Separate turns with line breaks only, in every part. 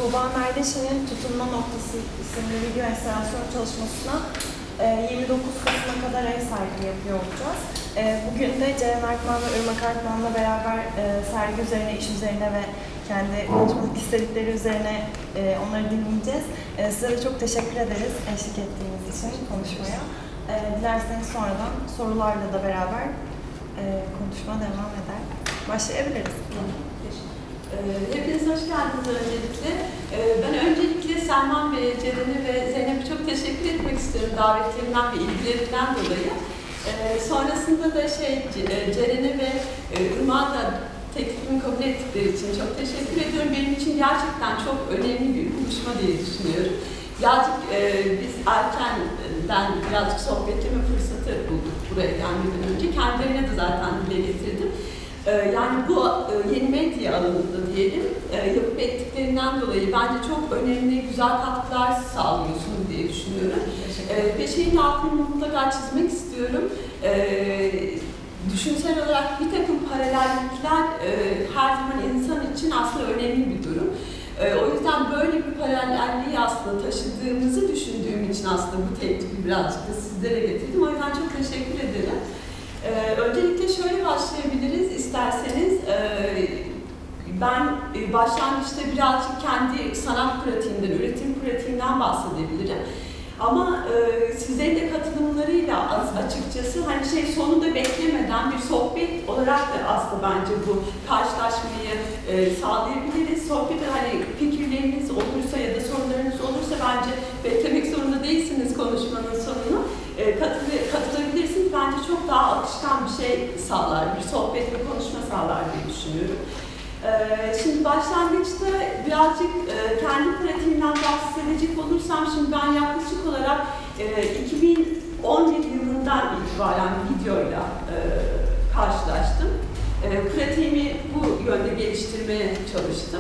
Tuğba Merdeşi'nin Tutunma Noktası isimli video enstalasyon çalışmasına 29 Kasım'a kadar ev sahipliği yapıyor olacağız. Bugün de Ceren Artman ve Irmak Artman'la beraber sergi üzerine, iş üzerine ve kendi konuşmak istedikleri üzerine onları dinleyeceğiz. Size de çok teşekkür ederiz eşlik ettiğiniz için konuşmaya. Dilerseniz sonradan sorularla da beraber konuşma devam eder. Başlayabiliriz.
Hepiniz hoş geldiniz öncelikle. Ben öncelikle Selman Bey'e, Ceren'e ve Zeynep'e çok teşekkür etmek istiyorum davetlerinden ve ilgilerinden dolayı. Sonrasında da Ceren'e ve Irmak'a da teklifimi kabul ettikleri için çok teşekkür ediyorum. Benim için gerçekten çok önemli bir buluşma diye düşünüyorum. Birazcık biz erkenden birazcık sohbetleme fırsatı bulduk buraya gelmeden önce. Kendilerine de zaten dile getirdim. Yani bu yeni medya alanında diyelim, yapıp ettiklerinden dolayı bence çok önemli, güzel katkılar sağlıyorsunuz diye düşünüyorum. Ve şeyin altını mutlaka çizmek istiyorum. Düşünsel olarak bir takım paralellikler her zaman insan için aslında önemli bir durum. O yüzden böyle bir paralelliği aslında taşıdığımızı düşündüğüm için aslında bu teklifi birazcık da sizlere getirdim. O yüzden çok teşekkür ederim. Öncelikle şöyle başlayabiliriz isterseniz. Ben başlangıçta birazcık kendi sanat pratiğimden, üretim pratiğimden bahsedebilirim. Ama sizlerin de katılımlarıyla açıkçası hani sonunda beklemeden bir sohbet olarak da aslında bence bu karşılaşmayı sağlayabiliriz. Sohbette hani fikirleriniz olursa ya da sorularınız olursa bence beklemek zorunda değilsiniz konuşmanın sonunu. Katılabilirsiniz. Bence çok daha akışkan bir şey sağlar, bir sohbet ve konuşma sağlar diye düşünüyorum. Şimdi başlangıçta birazcık kendi pratiğimden bahsedecek olursam, şimdi ben yaklaşık olarak 2017 yılından itibaren videoyla karşılaştım. Pratiğimi bu yönde geliştirmeye çalıştım.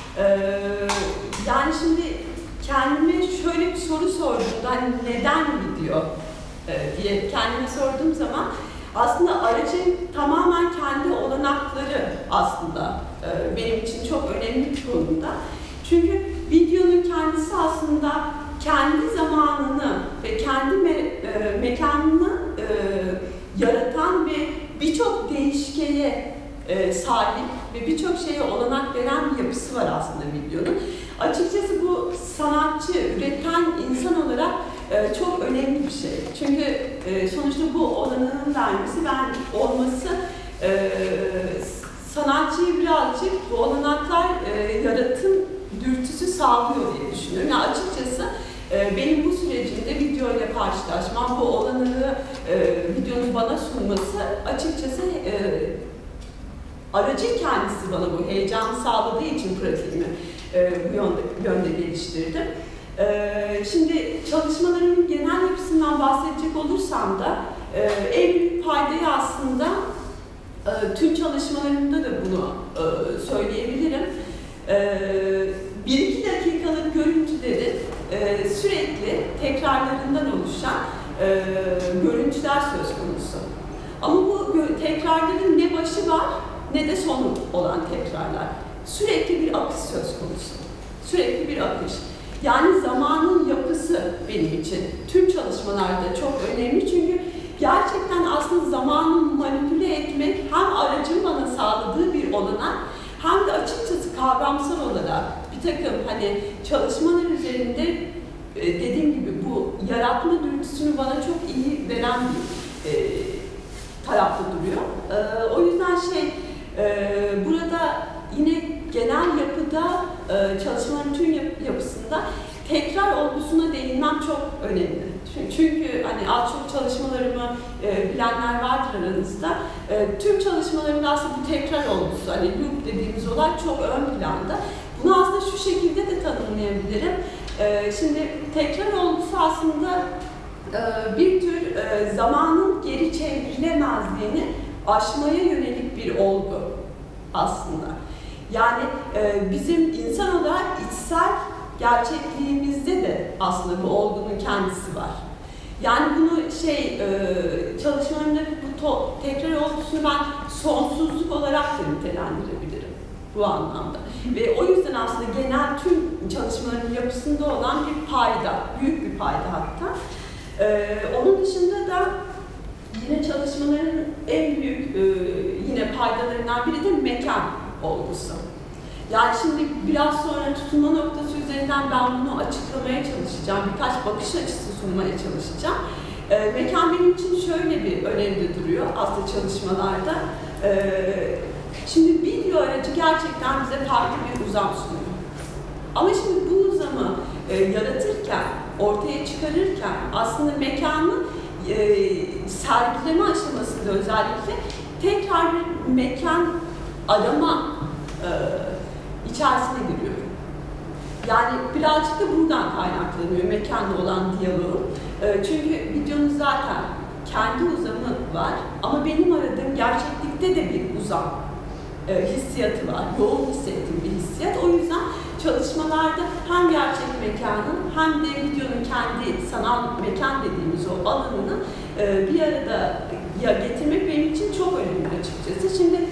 Yani şimdi kendime şöyle bir soru sorduğumda, hani neden video diye kendime sorduğum zaman aslında aracın tamamen kendi olanakları aslında benim için çok önemli bir konumda. Çünkü videonun kendisi aslında kendi zamanını ve kendi mekanını yaratan ve birçok değişkeye sahip ve birçok şeye olanak veren bir yapısı var aslında videonun. Açıkçası bu sanatçı, üreten insan olarak çok önemli bir şey. Çünkü sonuçta bu olanağın vermesi, olması sanatçıya birazcık bu olanaklar yaratım dürtüsü sağlıyor diye düşünüyorum. Yani açıkçası benim bu sürecimde videoyla karşılaşmam, bu olanağı videonun bana sunması açıkçası aracın kendisi bana bu heyecanı sağladığı için pratiğimi bu yönde geliştirdim. Şimdi çalışmalarımın genel yapısından bahsedecek olursam da en büyük paydayı aslında tüm çalışmalarımda da bunu söyleyebilirim. 1-2 dakikalık görüntülerin sürekli tekrarlarından oluşan görüntüler söz konusu. Ama bu tekrarların ne başı var ne de sonu olan tekrarlar. Sürekli bir akış söz konusu. Sürekli bir akış. Yani zamanın yapısı benim için tüm çalışmalarda çok önemli, çünkü gerçekten aslında zamanı manipüle etmek hem aracın bana sağladığı bir olanak, hem de açıkçası kavramsal olarak bir takım hani çalışmalar üzerinde dediğim gibi bu yaratma dürtüsünü bana çok iyi veren bir tarafta duruyor. O yüzden burada yine genel yapıda çalışmaların tüm yapısında tekrar olgusuna değinmem çok önemli. Çünkü hani az çok çalışmalarımı bilenler vardır aranızda. Tüm çalışmalarımda aslında bu tekrar olgusu, hani loop dediğimiz olay çok ön planda. Bunu aslında şu şekilde de tanımlayabilirim. Şimdi tekrar olgusu aslında bir tür zamanın geri çevrilemezliğini aşmaya yönelik bir olgu aslında. Yani bizim insan olarak içsel gerçekliğimizde de aslında bu olgunun kendisi var. Yani bunu çalışmalarımda bu tekrar olgusunu ben sonsuzluk olarak da nitelendirebilirim. bu anlamda. Ve o yüzden aslında genel tüm çalışmaların yapısında olan bir payda, büyük bir payda hatta. Onun dışında da yine çalışmaların en büyük yine paydalarından biri de mekan olgusu. Yani şimdi biraz sonra tutunma noktası üzerinden ben bunu açıklamaya çalışacağım, birkaç bakış açısı sunmaya çalışacağım. Mekan benim için şöyle bir önemli duruyor aslında çalışmalarda. Şimdi video aracı gerçekten bize farklı bir uzam sunuyor. Ama şimdi bu uzamı yaratırken, ortaya çıkarırken aslında mekanı sergileme aşamasında özellikle tekrar bir mekan arama içerisine giriyorum. Yani birazcık da buradan kaynaklanıyor mekanla olan diyaloğum. Çünkü videonun zaten kendi uzamı var ama benim aradığım gerçeklikte de bir uzam hissiyatı var. Yoğun hissettiğim bir hissiyat. O yüzden çalışmalarda hem gerçek mekanın hem de videonun kendi sanal mekan dediğimiz o alanını bir arada getirmek benim için çok önemli açıkçası. Şimdi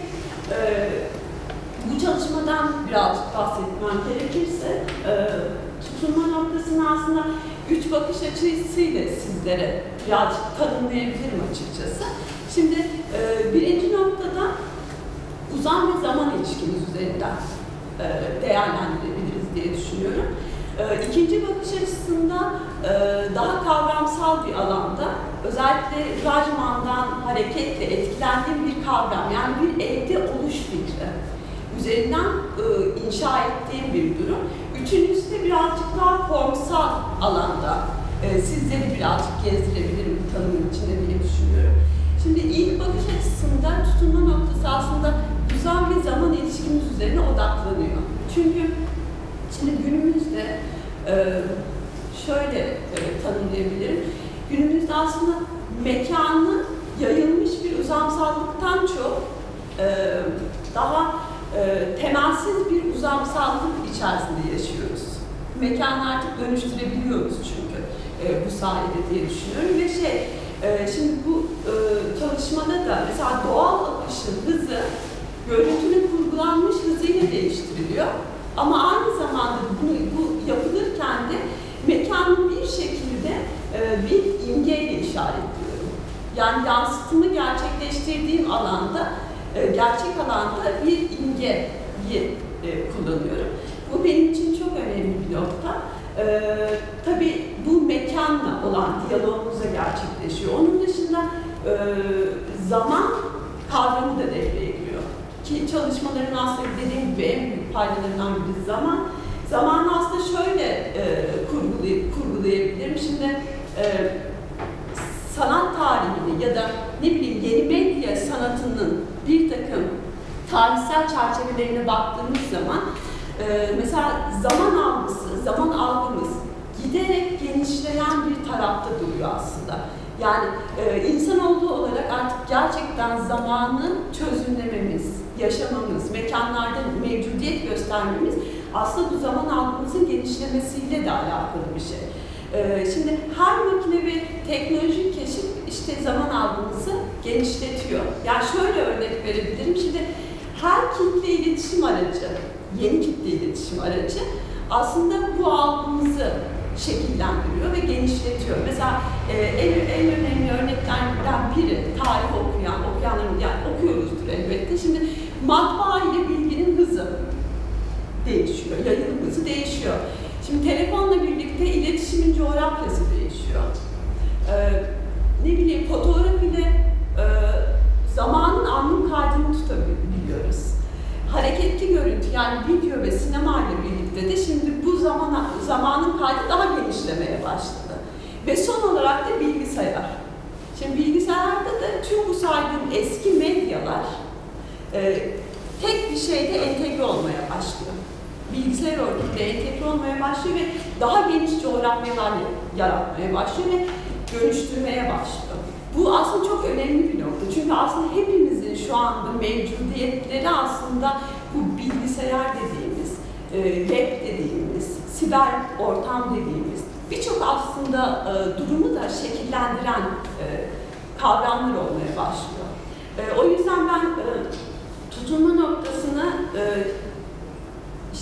bu çalışmadan birazcık bahsetmem gerekirse tutunma noktasını aslında 3 bakış açısıyla sizlere birazcık tanımlayabilirim açıkçası. Şimdi birinci noktada uzam ve zaman ilişkimiz üzerinden değerlendirebiliriz diye düşünüyorum. İkinci bakış açısında daha kavramsal bir alanda, özellikle Rajman'dan hareketle etkilendiğim bir kavram, yani bir evde oluş fikri üzerinden inşa ettiğim bir durum. Üçüncüsü de birazcık daha formsal alanda sizleri birazcık gezdirebilirim bu tanımın içinde diye düşünüyorum. Şimdi ilk bakış açısında tutunma noktası aslında uzam ve zaman ilişkimiz üzerine odaklanıyor. Çünkü şimdi günümüzde şöyle tanımlayabilirim. Günümüzde aslında mekanı yayılmış bir uzamsallıktan çok daha temelsiz bir uzamsallık içerisinde yaşıyoruz. Mekanı artık dönüştürebiliyoruz çünkü bu sayede diye düşünüyorum ve şimdi bu çalışmada da mesela doğal akışın hızı görüntünün kurgulanmış hızıyla değiştiriliyor. Ama aynı zamanda bu yapılırken de mekanın bir şekilde bir imgeyle işaretliyorum. Yani yansıtımı gerçekleştirdiğim alanda, gerçek alanda bir imgeyi kullanıyorum. Bu benim için çok önemli bir nokta. Tabii bu mekanla olan diyalogumuzda gerçekleşiyor. Onun dışında zaman kavramı da devreye giriyor. Ki çalışmaların aslında dediğim gibi en büyük paydalarından biri zaman. Zamanı aslında şöyle kurgulayabilirim. Şimdi sanat tarihini ya da ne bileyim yeni medya sanatının bir takım tarihsel çerçevelerine baktığımız zaman mesela zaman algısı, zaman algımız giderek genişleyen bir tarafta duruyor aslında. Yani insanoğlu olarak artık gerçekten zamanı çözümlememiz, yaşamamız, mekanlarda mevcudiyet göstermemiz aslında bu zaman algımızın genişlemesiyle de alakalı bir şey. Şimdi her makine ve teknolojik keşif işte zaman algımızı genişletiyor. Yani şöyle örnek verebilirim. Şimdi her kitle iletişim aracı, yeni kitle iletişim aracı aslında bu algımızı şekillendiriyor ve genişletiyor. Mesela en önemli örneklerden biri tarih okuyanların yani okuyoruzdur elbette. Şimdi matbaa ile bilginin hızı değişiyor, yayılım hızı değişiyor. Şimdi telefonla birlikte iletişimin coğrafyası değişiyor. Ne bileyim fotoğraf ile zamanın anlık kaydını tutabiliyoruz. Hareketli görüntü yani video ve sinema ile birlikte de şimdi bu zamanın kaydı daha genişlemeye başladı. Ve son olarak da bilgisayar. Şimdi bilgisayarda da tüm bu saydığım eski medyalar tek bir şeyde entegre olmaya başlıyor. Bilgisayar örgütle entegre olmaya başlıyor ve daha geniş coğrafyalar yaratmaya başlıyor ve dönüştürmeye başlıyor. Bu aslında çok önemli bir nokta. Çünkü aslında hepimizin şu anda mevcudiyetleri aslında bu bilgisayar dediğimiz, web dediğimiz, siber ortam dediğimiz birçok aslında durumu da şekillendiren kavramlar olmaya başlıyor. O yüzden ben tutunma noktasını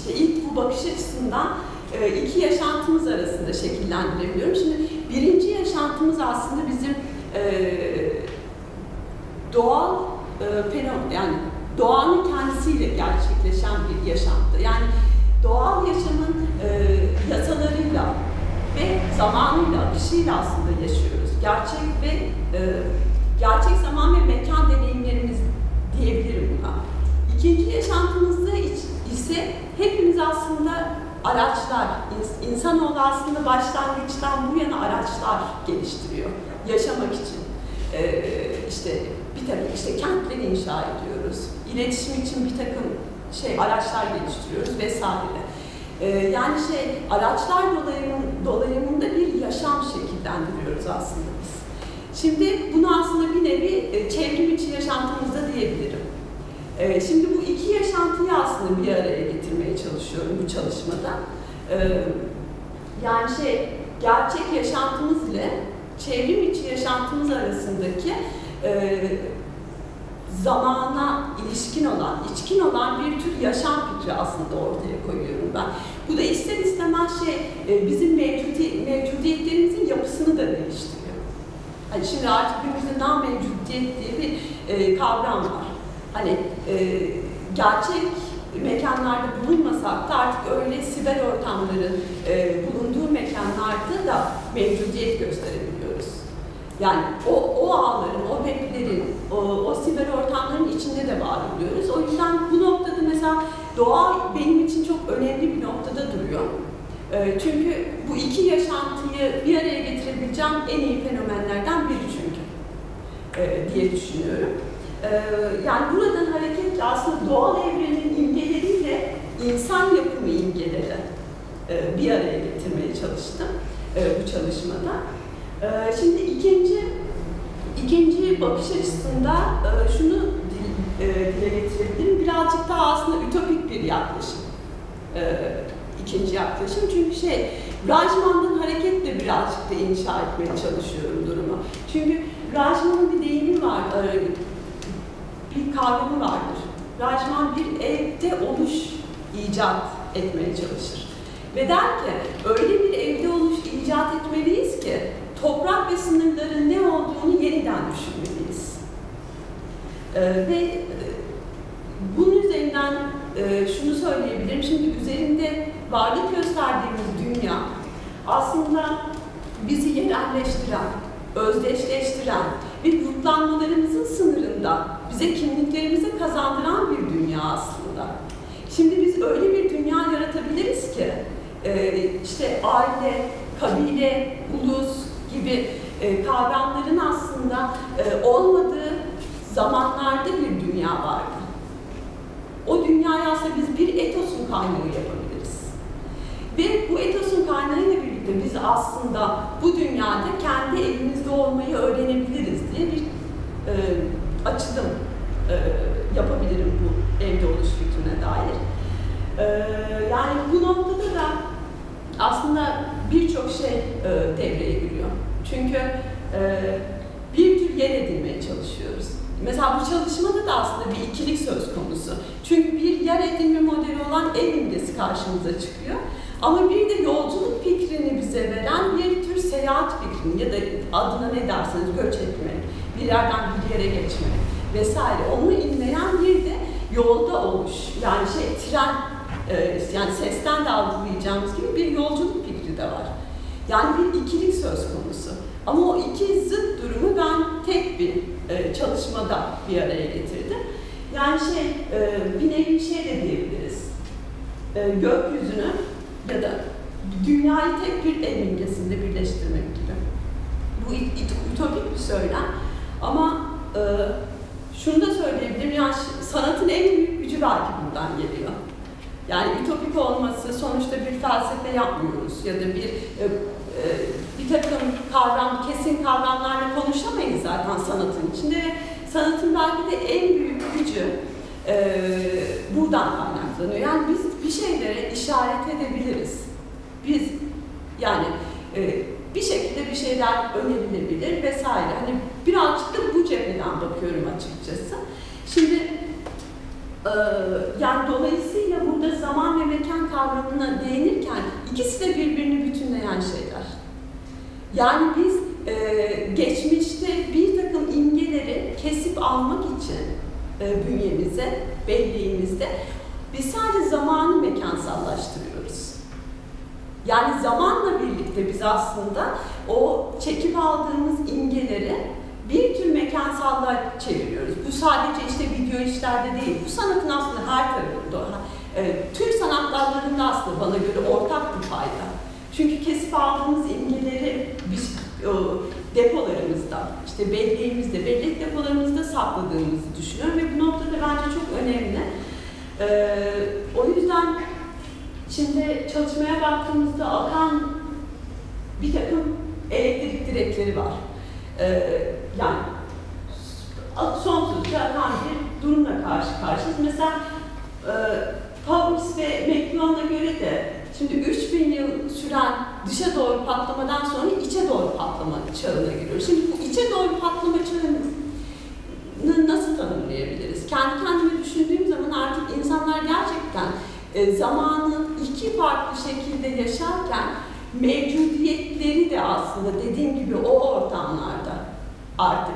işte ilk bu bakış açısından iki yaşantımız arasında şekillendirebiliyorum. Şimdi birinci yaşantımız aslında bizim doğal fenomen, yani doğanın kendisiyle gerçekleşen bir yaşantı. Yani doğal yaşamın yasalarıyla ve zamanıyla, akışıyla aslında yaşıyoruz. Gerçek zaman ve mekan deneyimlerimiz diyebilirim buna. İkinci yaşantımızda ise hepimiz aslında araçlar, insanoğlu aslında başlangıçtan bu yana araçlar geliştiriyor yaşamak için. İşte bir takım kentleri inşa ediyoruz, iletişim için bir takım araçlar geliştiriyoruz vesaire. Yani araçlar dolayımında bir yaşam şekillendiriyoruz aslında biz. Şimdi bunu aslında bir nevi çevrim içi yaşantımızda diyebilirim. Şimdi bu iki yaşantıyı aslında bir araya getirmeye çalışıyorum bu çalışmada. Yani gerçek yaşantımız ile çevrim içi yaşantımız arasındaki zamana içkin olan bir tür yaşam fikri aslında ortaya koyuyorum ben. Bu da ister istemez bizim mevcudiyetlerimizin yapısını da değiştiriyor. Hani şimdi artık günümüzde non-mevcudiyet diye bir kavram var. Hani gerçek mekanlarda bulunmasak da artık öyle siber ortamların bulunduğu mekanlarda da mevcudiyet gösterebiliyoruz. Yani o ağların, o weblerin, o siber ortamların içinde de var oluyoruz. O yüzden bu noktada mesela doğa benim için çok önemli bir noktada duruyor. Çünkü bu iki yaşantıyı bir araya getirebileceğim en iyi fenomenlerden biri çünkü diye düşünüyorum. Yani buradan hareketle aslında doğal evrenin imgeleriyle insan yapımı imgeleri bir araya getirmeye çalıştım bu çalışmada. Şimdi ikinci bakış açısında şunu dile getirebilirim. Birazcık daha aslında ütopik bir yaklaşım. İkinci yaklaşım. Çünkü Rajman'dan hareketle birazcık da inşa etmeye çalışıyorum durumu. Çünkü Rajman'ın bir deyimi var, bir kavramı vardır. Rajman bir evde oluş icat etmeye çalışır. Ve der ki, öyle bir evde oluş icat etmeliyiz ki toprak ve sınırların ne olduğunu yeniden düşünmeliyiz. Ve bunun üzerinden şunu söyleyebilirim. Şimdi üzerinde varlık gösterdiğimiz dünya aslında bizi yerelleştiren, özdeşleştiren ve yurtlanmalarımızın sınırında bize kimliklerimizi kazandıran bir dünya aslında. Şimdi biz öyle bir dünya yaratabiliriz ki aile, kabile, ulus gibi kavramların aslında olmadığı zamanlarda bir dünya vardı. O dünyayı aslında biz bir etosun kaynağı yapabiliriz. Ve bu etosun kaynağıyla birlikte biz aslında bu dünyada kendi evimizde olmayı öğrenebiliriz diye bir açılım yapabilirim bu evde oluş fikrine dair. Yani bu noktada da aslında birçok devreye giriyor. Çünkü bir tür yer edinmeye çalışıyoruz. Mesela bu çalışmada da aslında bir ikilik söz konusu. Çünkü bir yer edinme modeli olan ev imgesi karşımıza çıkıyor. Ama bir de yolculuk fikrini bize veren bir tür seyahat fikrini ya da adına ne derseniz göç etmek, bir yerden bir yere geçmek vesaire. Onu inleyen bir de yolda oluş. Yani tren, yani sesten de algılayacağımız gibi bir yolculuk fikri de var. Yani bir ikilik söz konusu. Ama o iki zıt durumu ben tek bir çalışmada bir araya getirdim. Yani bir nevi de diyebiliriz. Gökyüzünü ya da dünyayı tek bir ev imgesinde birleştirmek gibi. Bu ütopik bir söylem. Ama şunu da söyleyebilirim, yani sanatın en büyük gücü belki buradan geliyor. Yani ütopik olması, sonuçta bir felsefe yapmıyoruz ya da bir takım kesin kavramlarla konuşamayız zaten sanatın içinde. Sanatın belki de en büyük gücü buradan kaynaklanıyor. Yani biz bir şeylere işaret edebiliriz. Biz yani bir şekilde bir şeyler önerilebilir vesaire. Hani birazcık da bu cepheden bakıyorum açıkçası. Şimdi Yani dolayısıyla burada zaman ve mekan kavramına değinirken ikisi de birbirini bütünleyen şeyler. Yani biz geçmişte bir takım imgeleri kesip almak için bünyemize, belleğimizde biz sadece zamanı mekansallaştırıyoruz. Yani zamanla birlikte biz aslında o çekip aldığımız imgeleri bir tür mekansallığa çeviriyoruz. Bu sadece işte video işlerde değil, bu sanatın aslında her tarafında, tüm sanat dallarında aslında bana göre ortak bir payda. Çünkü kesip aldığımız imgeleri biz depolarımızda, işte belleğimizde, bellek depolarımızda sakladığımızı düşünüyorum ve bu noktada bence çok önemli. O yüzden şimdi çalışmaya baktığımızda akan bir takım elektrik direkleri var. Yani sonsuzca akan bir durumla karşı karşıyayız. Mesela Paulus ve McLuhan'a göre de şimdi 3000 yıl süren dışa doğru patlamadan sonra içe doğru patlama çağına giriyoruz. Şimdi bu içe doğru patlama çağını nasıl tanımlayabiliriz? Kendi kendime düşündüğüm zaman artık insanlar gerçekten zamanı iki farklı şekilde yaşarken mevcudiyetleri de aslında dediğim gibi o ortamlarda artık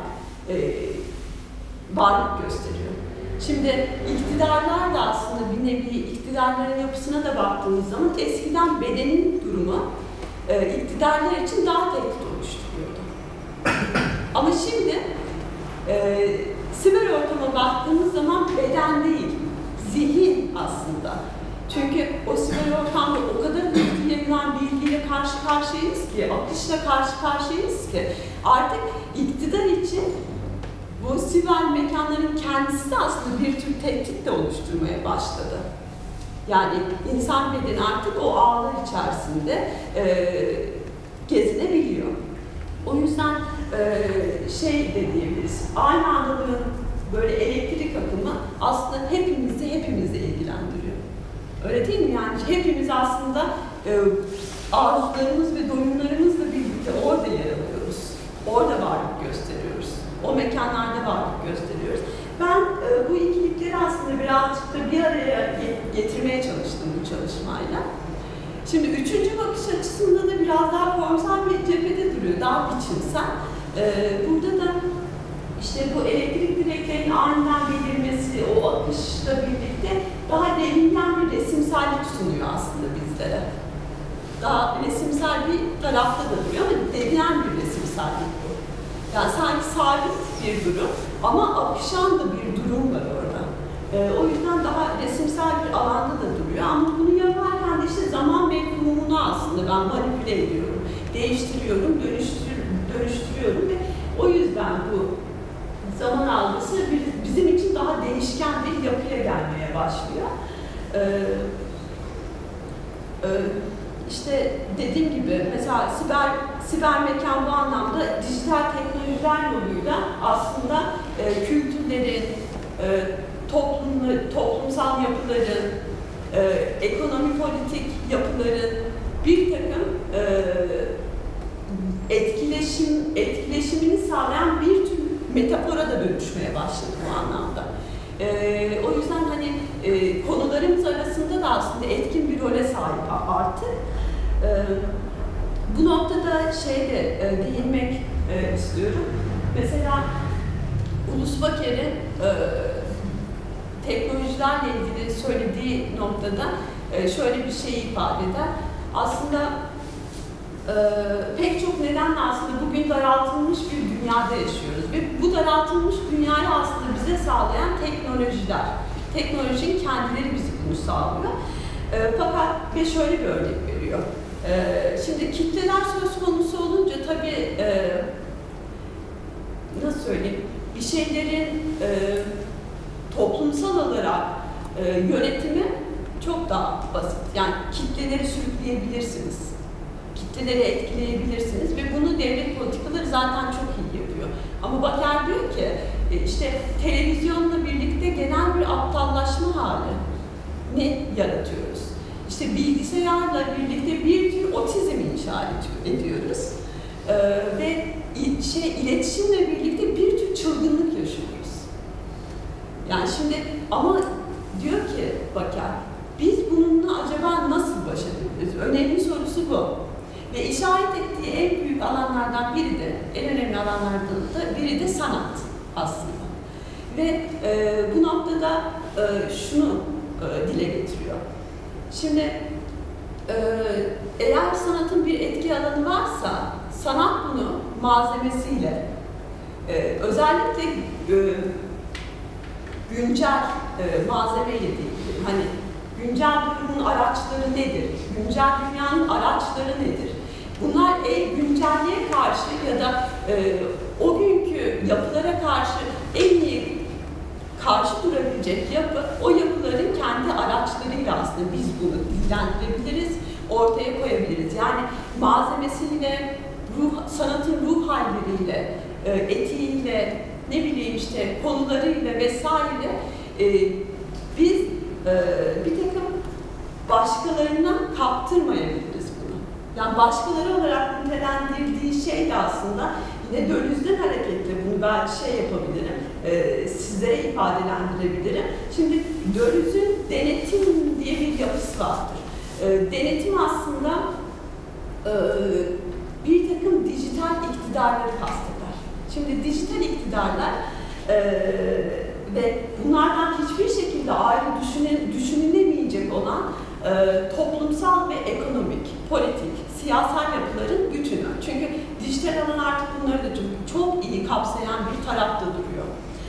varlık gösteriyor. Şimdi iktidarlar da aslında bir nevi iktidarların yapısına da baktığımız zaman eskiden bedenin durumu iktidarlar için daha tehdit oluşturuyordu. Ama şimdi siber ortama baktığımız zaman beden değil, zihin aslında. Çünkü o siber ortamda o kadar hızlı yayılan bilgiyle karşı karşıyayız ki, akışla karşı karşıyayız ki artık iktidar için bu siber mekanların kendisi de aslında bir tür tehdit de oluşturmaya başladı. Yani insan bedeni artık o ağlar içerisinde gezinebiliyor. O yüzden şey de diyebiliriz, aynı andalığın böyle elektrik akımı aslında hepimizi ilgilendiriyor. Öyle değil mi? Yani hepimiz aslında arzularımız ve doyumlarımızla birlikte orada yer alıyoruz. Orada varlık gösteriyoruz. O mekanlarda varlık gösteriyoruz. Ben bu ikilikleri aslında birazcık da bir araya getirmeye çalıştım bu çalışmayla. Şimdi üçüncü bakış açısında da biraz daha formsal bir cephede duruyor, daha biçimsel. Burada da işte bu elektrik direklerinin aniden belirmesi, o akışla birlikte daha derinden bir resimsellik sunuyor aslında bizlere. Daha resimsel bir tarafta da duruyor ama derinden bir resimsellik bu. Yani sanki sabit bir durum ama akışan da bir durum var orada. O yüzden daha resimsel bir alanda da duruyor ama bunu yaparken de işte zaman mefhumunu aslında ben manipüle ediyorum, değiştiriyorum, dönüştürüyorum ve o yüzden bu zaman algısı bizim için daha değişken bir yapıya gelmeye başlıyor. İşte dediğim gibi mesela siber mekan bu anlamda dijital teknolojiler yoluyla aslında kültürlerin, toplumsal yapıların, ekonomi politik yapıların bir takım etkileşimini sağlayan bir tür metafora da dönüşmeye başladı bu anlamda. O yüzden hani konularımız arasında da aslında etkin bir role sahip artık. Bu noktada değinmek istiyorum. Mesela Ulus Baker'in teknolojilerle ilgili söylediği noktada şöyle bir şey ifade eder. Aslında pek çok nedenle aslında bugün daraltılmış bir dünyada yaşıyoruz ve bu daraltılmış dünyayı aslında bize sağlayan teknolojiler. Teknolojinin kendileri bizi bunu sağlıyor. Fakat ve şöyle bir örnek veriyor. Şimdi kitleler söz konusu olunca tabii nasıl söyleyeyim, bir şeylerin toplumsal olarak yönetimi çok daha basit. Yani kitleleri sürükleyebilirsiniz. Kitleleri etkileyebilirsiniz ve bunu devlet politikaları zaten çok iyi yapıyor. Ama Baker diyor ki işte televizyonla birlikte genel bir aptallaşma halini yaratıyoruz. İşte bilgisayarla birlikte bir tür otizm inşa ediyoruz. Ve iletişimle birlikte bir tür çılgınlık yaşıyoruz. Yani şimdi ama bakar. Biz bununla acaba nasıl baş edebiliriz? Önemli sorusu bu. Ve işaret ettiği en büyük alanlardan biri de, en önemli alanlardan da biri de sanat aslında. Ve bu noktada şunu dile getiriyor. Şimdi eğer sanatın bir etki alanı varsa, sanat bunu malzemesiyle, özellikle güncel malzemeyle değil, hani güncel durumun araçları nedir? Güncel dünyanın araçları nedir? Bunlar güncelliğe karşı ya da o günkü yapılara karşı en iyi karşı durabilecek yapı, o yapıların kendi araçlarıyla aslında biz bunu dillendirebiliriz, ortaya koyabiliriz. Yani malzemesiyle, sanatın ruh halleriyle, etiğiyle, ne bileyim işte konularıyla vesaire biz bir takım başkalarına kaptırmayabiliriz bunu. Yani başkaları olarak nitelendirdiği şey de aslında yine Dölüz'den hareketle bunu belki yapabilirim, size ifadelendirebilirim. Şimdi Dölüz'ün denetim diye bir yapısı vardır. Denetim aslında bir takım dijital iktidarları kasteder. Şimdi dijital iktidarlar ve bunlardan hiçbir şekilde ayrı düşünülemeyecek olan toplumsal ve ekonomik, politik, siyasal yapıların bütünü. Çünkü dijital alan artık bunları da çok iyi kapsayan bir tarafta duruyor.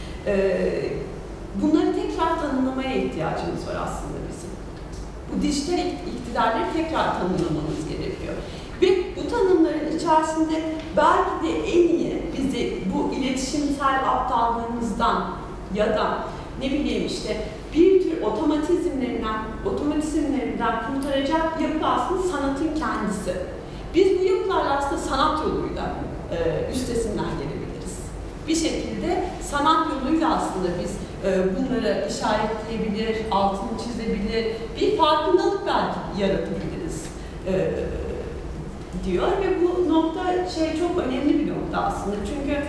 Bunları tekrar tanımlamaya ihtiyacımız var aslında bizim. Bu dijital iktidarları tekrar tanımlamamız gerekiyor. Ve bu tanımların içerisinde belki de en iyi bizi bu iletişimsel aptallığımızdan ya da ne bileyim işte bir tür otomatizmlerinden kurtaracak yapı aslında sanatın kendisi. Biz bu yapılarla aslında sanat yoluyla üstesinden gelebiliriz. Bir şekilde sanat yoluyla aslında biz bunları işaretleyebilir, altını çizebilir, bir farkındalık belki yaratabiliriz diyor ve bu nokta çok önemli bir nokta aslında. Çünkü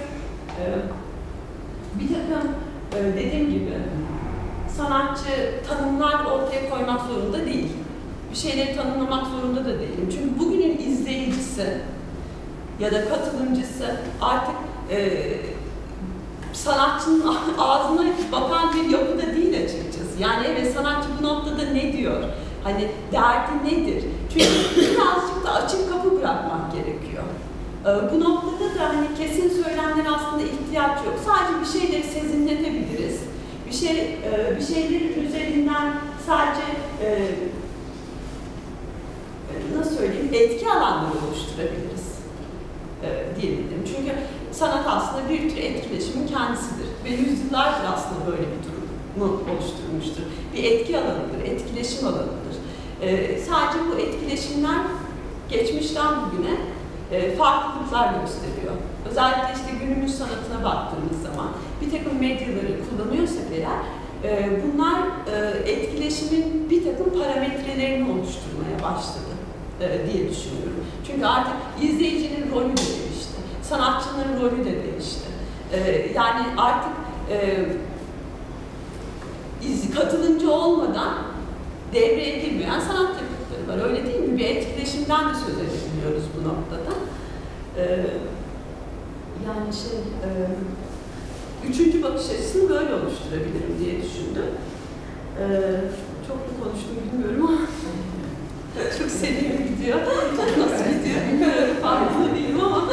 bir takım dediğim gibi sanatçı tanımlar ortaya koymak zorunda değil. Bir şeyleri tanımlamak zorunda da değilim. Çünkü bugünün izleyicisi ya da katılımcısı artık sanatçının ağzına bakan bir yapıda değil açıkçası. Yani evet, sanatçı bu noktada ne diyor? Hani derdi nedir? Çünkü birazcık da açık kapı bırakmak gerekiyor. Bu noktada da hani kesin söylemlere aslında ihtiyaç yok. Sadece bir şeyleri sezinletebiliriz. Bir şeylerin üzerinden sadece nasıl söyleyeyim, etki alanları oluşturabiliriz diyebilirim. Çünkü sanat aslında bir tür etkileşimin kendisidir ve yüzyıllardır aslında böyle bir durumu oluşturmuştur. Bir etki alanıdır, etkileşim alanıdır. Sadece bu etkileşimler geçmişten bugüne farklılıklar gösteriyor. Özellikle işte günümüz sanatına baktığımız zaman bir takım medyaları kullanıyorsak eğer bunlar etkileşimin bir takım parametrelerini oluşturmaya başladı diye düşünüyorum. Çünkü artık izleyicinin rolü de değişti, sanatçının rolü de değişti. Yani artık katılımcı olmadan devreye girmeyen sanat yapıtları var. Öyle değil mi? Bir etkileşimden de söz edebiliyoruz bu noktada. Yani üçüncü bakış açısını böyle oluşturabilirim diye düşündüm. Çok mu konuştum bilmiyorum ama çok sevdiğim gidiyor. Nasıl gidiyor bilmiyorum, farkında değilim ama.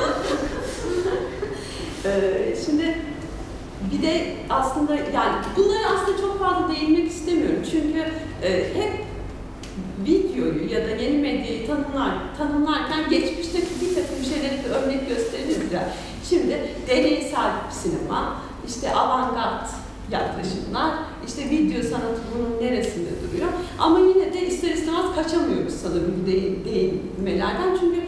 Şimdi bir de aslında yani bunlara aslında çok fazla değinmek istemiyorum. Çünkü hep videoyu ya da yeni medyayı tanımlarken geçmişte bir takım şeyleri de örnek gösteririz ya. Şimdi deneysel sinema, işte avantgard yaklaşımlar, işte video sanatı bunun neresinde duruyor. Ama yine de ister istemez kaçamıyoruz sanırım bu değinmelerden. Çünkü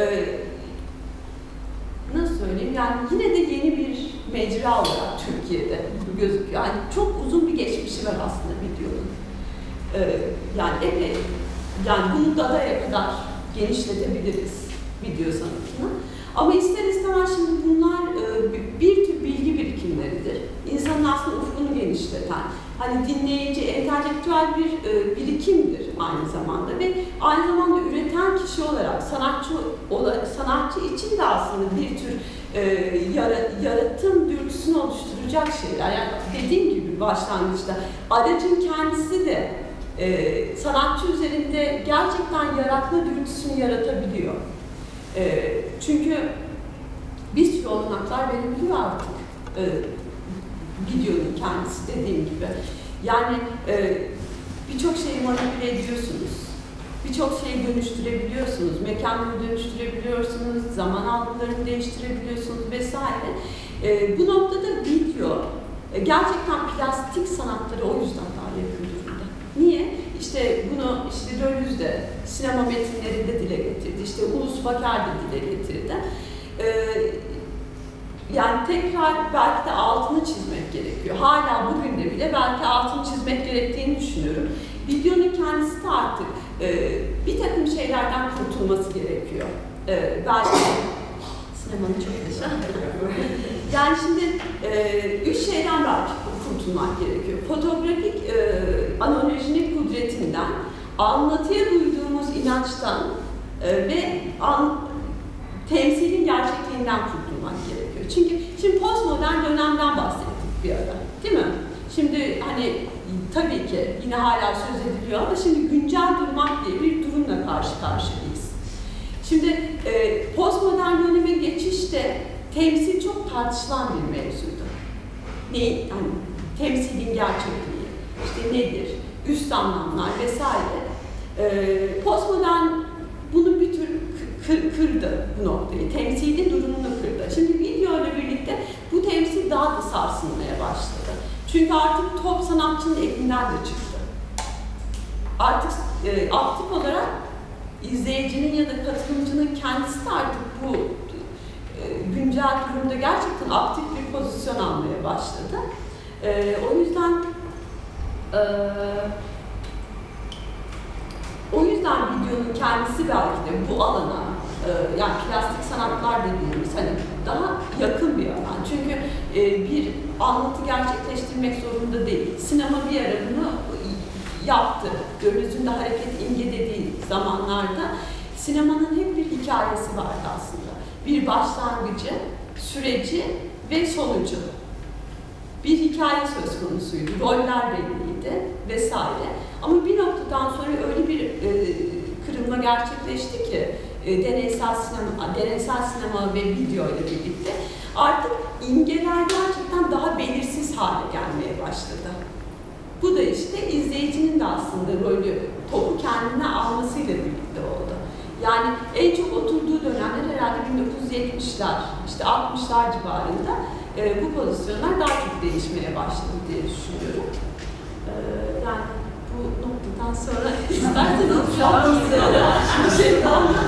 nasıl söyleyeyim, yani yine de yeni bir mecra olarak Türkiye'de gözüküyor. Yani çok uzun bir geçmişi var aslında videonun. Yani epey, yani bunu Dada'ya kadar genişletebiliriz video sanatını. Ama ister istemez şimdi bunlar bir tür bilgi birikimleridir. İnsanın aslında ufkunu genişleten, hani dinleyici, entelektüel entelektüel bir birikimdir aynı zamanda ve aynı zamanda üreten kişi olarak sanatçı için de aslında bir tür yaratım dürtüsünü oluşturacak şeyler. Yani dediğim gibi başlangıçta aracın kendisi de sanatçı üzerinde gerçekten yaratma dürtüsünü yaratabiliyor. Çünkü bir sürü olanaklar verebiliyor artık videonun kendisi dediğim gibi. Yani birçok şeyi manipüle ediyorsunuz. Birçok şeyi dönüştürebiliyorsunuz. Mekanları dönüştürebiliyorsunuz, zaman algılarını değiştirebiliyorsunuz vesaire. Bu noktada video gerçekten plastik sanatlara o yüzden daha yakın durumda. Niye? İşte bunu Deleuze de sinema metinlerinde dile getirdi. İşte Ulus Baker de dile getirdi. Yani tekrar belki de altını çizmek gerekiyor. Hala bugün de bile belki altını çizmek gerektiğini düşünüyorum. Videonun kendisi de artık bir takım şeylerden kurtulması gerekiyor. Belki sinemanın çok yaşa. Yani şimdi 3 şeyden belki kurtulmak gerekiyor. Fotoğrafik analojinin kudretinden, anlatıya duyduğumuz inançtan ve temsilin gerçekliğinden kurtulmak gerekiyor. Çünkü şimdi postmodern dönemden bahsettik bir ara, değil mi? Şimdi hani tabii ki yine hala söz ediliyor ama şimdi güncel durmak diye bir durumla karşı karşıyayız. Şimdi postmodern döneme geçişte temsil çok tartışılan bir mevzuydu. Yani temsilin gerçekliği, işte nedir, üst anlamlar vesaire. Postmodern bunu bir tür kırdı bu noktayı, temsilin durumunu kırdı. Şimdi video ile birlikte bu temsil daha da sarsılmaya başladı. Çünkü artık top sanatçının elinden de çıktı. Artık aktif olarak izleyicinin ya da katılımcının kendisi de artık bu güncel durumda gerçekten aktif bir pozisyon almaya başladı. O yüzden videonun kendisi belki de bu alana, yani plastik sanatlar dediğimiz hani daha yakın bir alan. Çünkü bir anlatı gerçekleştirmek zorunda değil. Sinema bir ara bunu yaptı. Deleuze'ün de hareket imge dediği zamanlarda sinemanın hep bir hikayesi vardı aslında. Bir başlangıcı, süreci ve sonucu. Bir hikaye söz konusuydu, roller belliydi vesaire. Ama bir noktadan sonra öyle bir kırılma gerçekleşti ki deneysel sinema ve video ile birlikte artık imgeler gerçekten daha belirsiz hale gelmeye başladı. Bu da işte izleyicinin de aslında rolü, topu kendine almasıyla birlikte oldu. Yani en çok oturduğu dönemler herhalde 1970'ler, işte 60'lar civarında bu pozisyonlar daha çok değişmeye başladı diye düşünüyorum. Yani bu noktadan sonra isterseniz şu an bir şey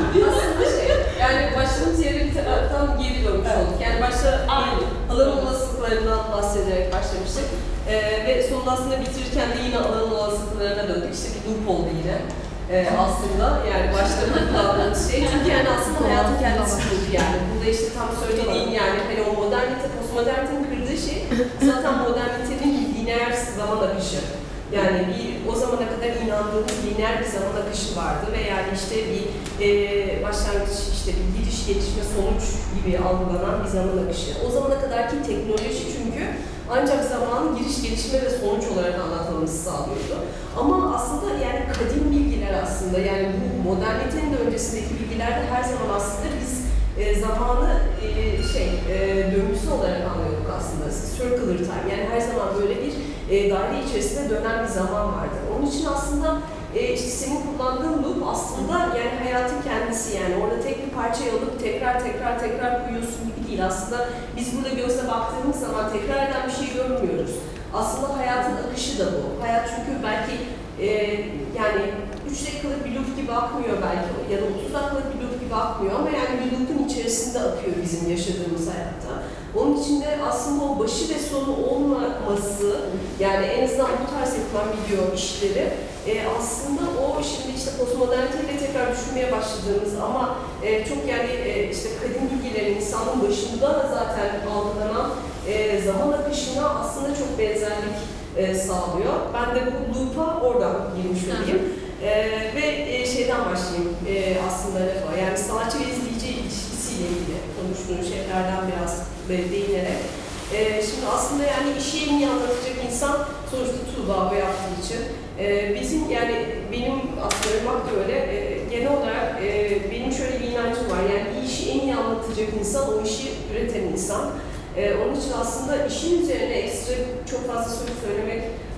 yani başladığımız yere bir taraftan geri dönmüş olduk. Yani başta alan olasılıklarından bahsederek başlamıştık. Ve sonunda aslında bitirirken de yine alan olasılıklarına döndük. İşte bir loop oldu yine. Aslında yani başta kullandığımız şey. Çünkü yani aslında hayatın kendisi loop yani. Burada işte tam söylediğin yani hani o modernite, postmodernitenin kırdığı şey zaten modernitenin lineer zaman akışı. Yani o zamana kadar inandığımız lineer bir zaman akışı vardı ve yani işte bir başlangıç, işte bir giriş, gelişme, sonuç gibi algılanan bir zaman akışı. O zamana kadarki teknoloji çünkü ancak zamanı giriş, gelişme ve sonuç olarak anlatmamızı sağlıyordu. Ama aslında yani kadim bilgiler aslında yani bu modernitenin de öncesindeki bilgilerde her zaman aslında biz zamanı döngüsü olarak anlıyorduk aslında. Circular time yani her zaman böyle bir daire içerisinde dönen bir zaman vardı. Onun için aslında işte senin kullandığın loop aslında yani hayatın kendisi yani orada tek bir parçayı alıp tekrar koyuyorsun gibi değil. Aslında biz burada gözle baktığımız zaman tekrar eden bir şey görmüyoruz. Aslında hayatın akışı da bu. Hayat çünkü belki yani 3 dakikalık bir loop gibi akmıyor belki ya da 30 dakikalık bir loop gibi akmıyor ama yani bir loop'un içerisinde akıyor bizim yaşadığımız hayatta. Onun için de aslında o başı ve sonu olmaması, yani en azından bu tarz yapılan video işleri aslında o şimdi işte postmoderniteyle tekrar düşünmeye başladığımız ama çok yani işte kadim bilgilerin insanın başında da zaten algılanan zaman akışına aslında çok benzerlik sağlıyor. Ben de bu loop'a orada oradan girmiş olayım. Ve şeyden başlayayım aslında lafa. Yani sanatçı ve izleyici ilişkisiyle ilgili konuştuğum şeylerden biraz değinerek. Şimdi aslında yani işi en iyi anlatacak insan sonuçta Tuğba bu yaptığı için. Bizim yani benim aslında Irmak da öyle. Genel olarak benim şöyle bir inancım var. Yani bir işi en iyi anlatacak insan o işi üreten insan. Onun için aslında işin üzerine ekstra çok fazla söz söylemek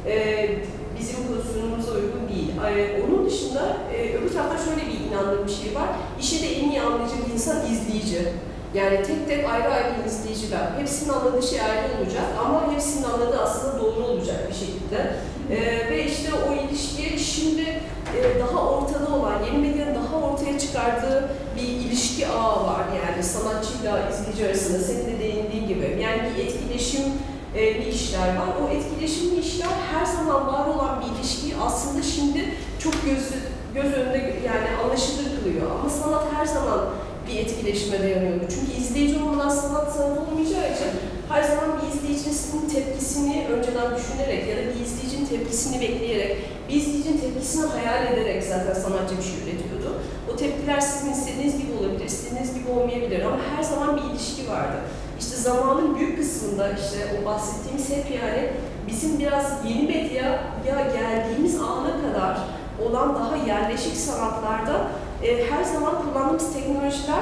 bizim pozisyonumuza uygun değil. Onun dışında öbür tarafta şöyle bir inandığım bir şey var. İşi de en iyi anlayacak insan izleyici. Yani tek tek ayrı ayrı izleyiciler. Hepsinin anladığı şey ayrı olacak ama hepsinin anladığı aslında doğru olacak bir şekilde. Ve işte o ilişkiye şimdi daha ortada olan, yeni medyanın daha ortaya çıkardığı bir ilişki ağı var. Yani sanatçıyla izleyici arasında senin de değindiğin gibi. Yani bir etkileşim bir işler var. O etkileşimli işler her zaman var olan bir ilişkiyi aslında şimdi çok göz önünde yani anlaşılır kılıyor. Ama sanat her zaman bir etkileşime dayanıyordu. Çünkü izleyici olmadan sanat olmayacağı için her zaman bir izleyicisinin tepkisini önceden düşünerek ya da bir izleyicinin tepkisini bekleyerek, bir izleyicinin tepkisini hayal ederek zaten sanatçı bir şey üretiyordu. O tepkiler sizin istediğiniz gibi olabilir, istediğiniz gibi olmayabilir ama her zaman bir ilişki vardı. İşte zamanın büyük kısmında işte o bahsettiğimiz hep yani bizim biraz yeni medyaya geldiğimiz ana kadar olan daha yerleşik sanatlarda her zaman kullandığımız teknolojiler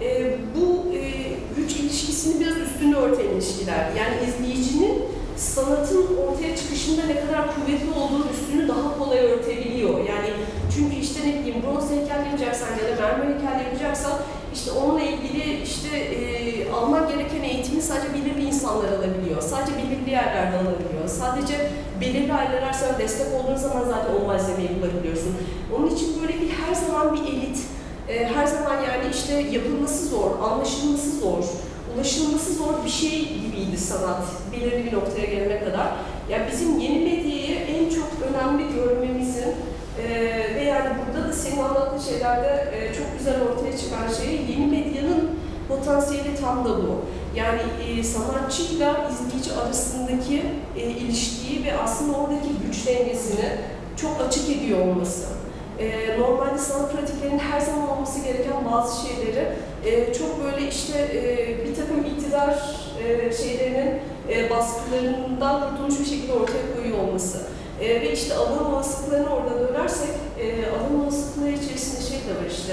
bu güç ilişkisini biraz üstünde örten ilişkiler. Yani izleyicinin sanatın ortaya çıkışında ne kadar kuvvetli olduğu üstünü daha kolay örtebiliyor. Yani çünkü işte ne bileyim bronz heykel yapacaksan ya da mermer heykel yapacaksan işte onunla ilgili işte alman gereken eğitimi sadece belirli insanlar alabiliyor. Sadece belirli yerlerde alabiliyor. Sadece belirli aileler sana destek olduğun zaman zaten o malzemeyi bulabiliyorsun. Onun için böyle bir her zaman bir elit, her zaman yani işte yapılması zor, anlaşılması zor, ulaşılması zor bir şey gibiydi sanat belirli bir noktaya gelene kadar. Yani bizim yeni medyayı en çok önemli görmemizin ve yani burada da senin anlattığın şeylerde çok güzel ortaya çıkan şey yeni medyanın potansiyeli tam da bu. Yani sanatçıyla izleyici arasındaki ilişkiyi ve aslında oradaki güç dengesini çok açık ediyor olması. Normalde sanat pratiklerinin her zaman olması gereken bazı şeyleri çok böyle işte bir takım iktidar şeylerinin baskılarından kurtulmuş bir şekilde ortaya koyuyor olması. Ve işte alan olasılıklarına orada dönersek, alan olasılıkları içerisinde şey de var işte,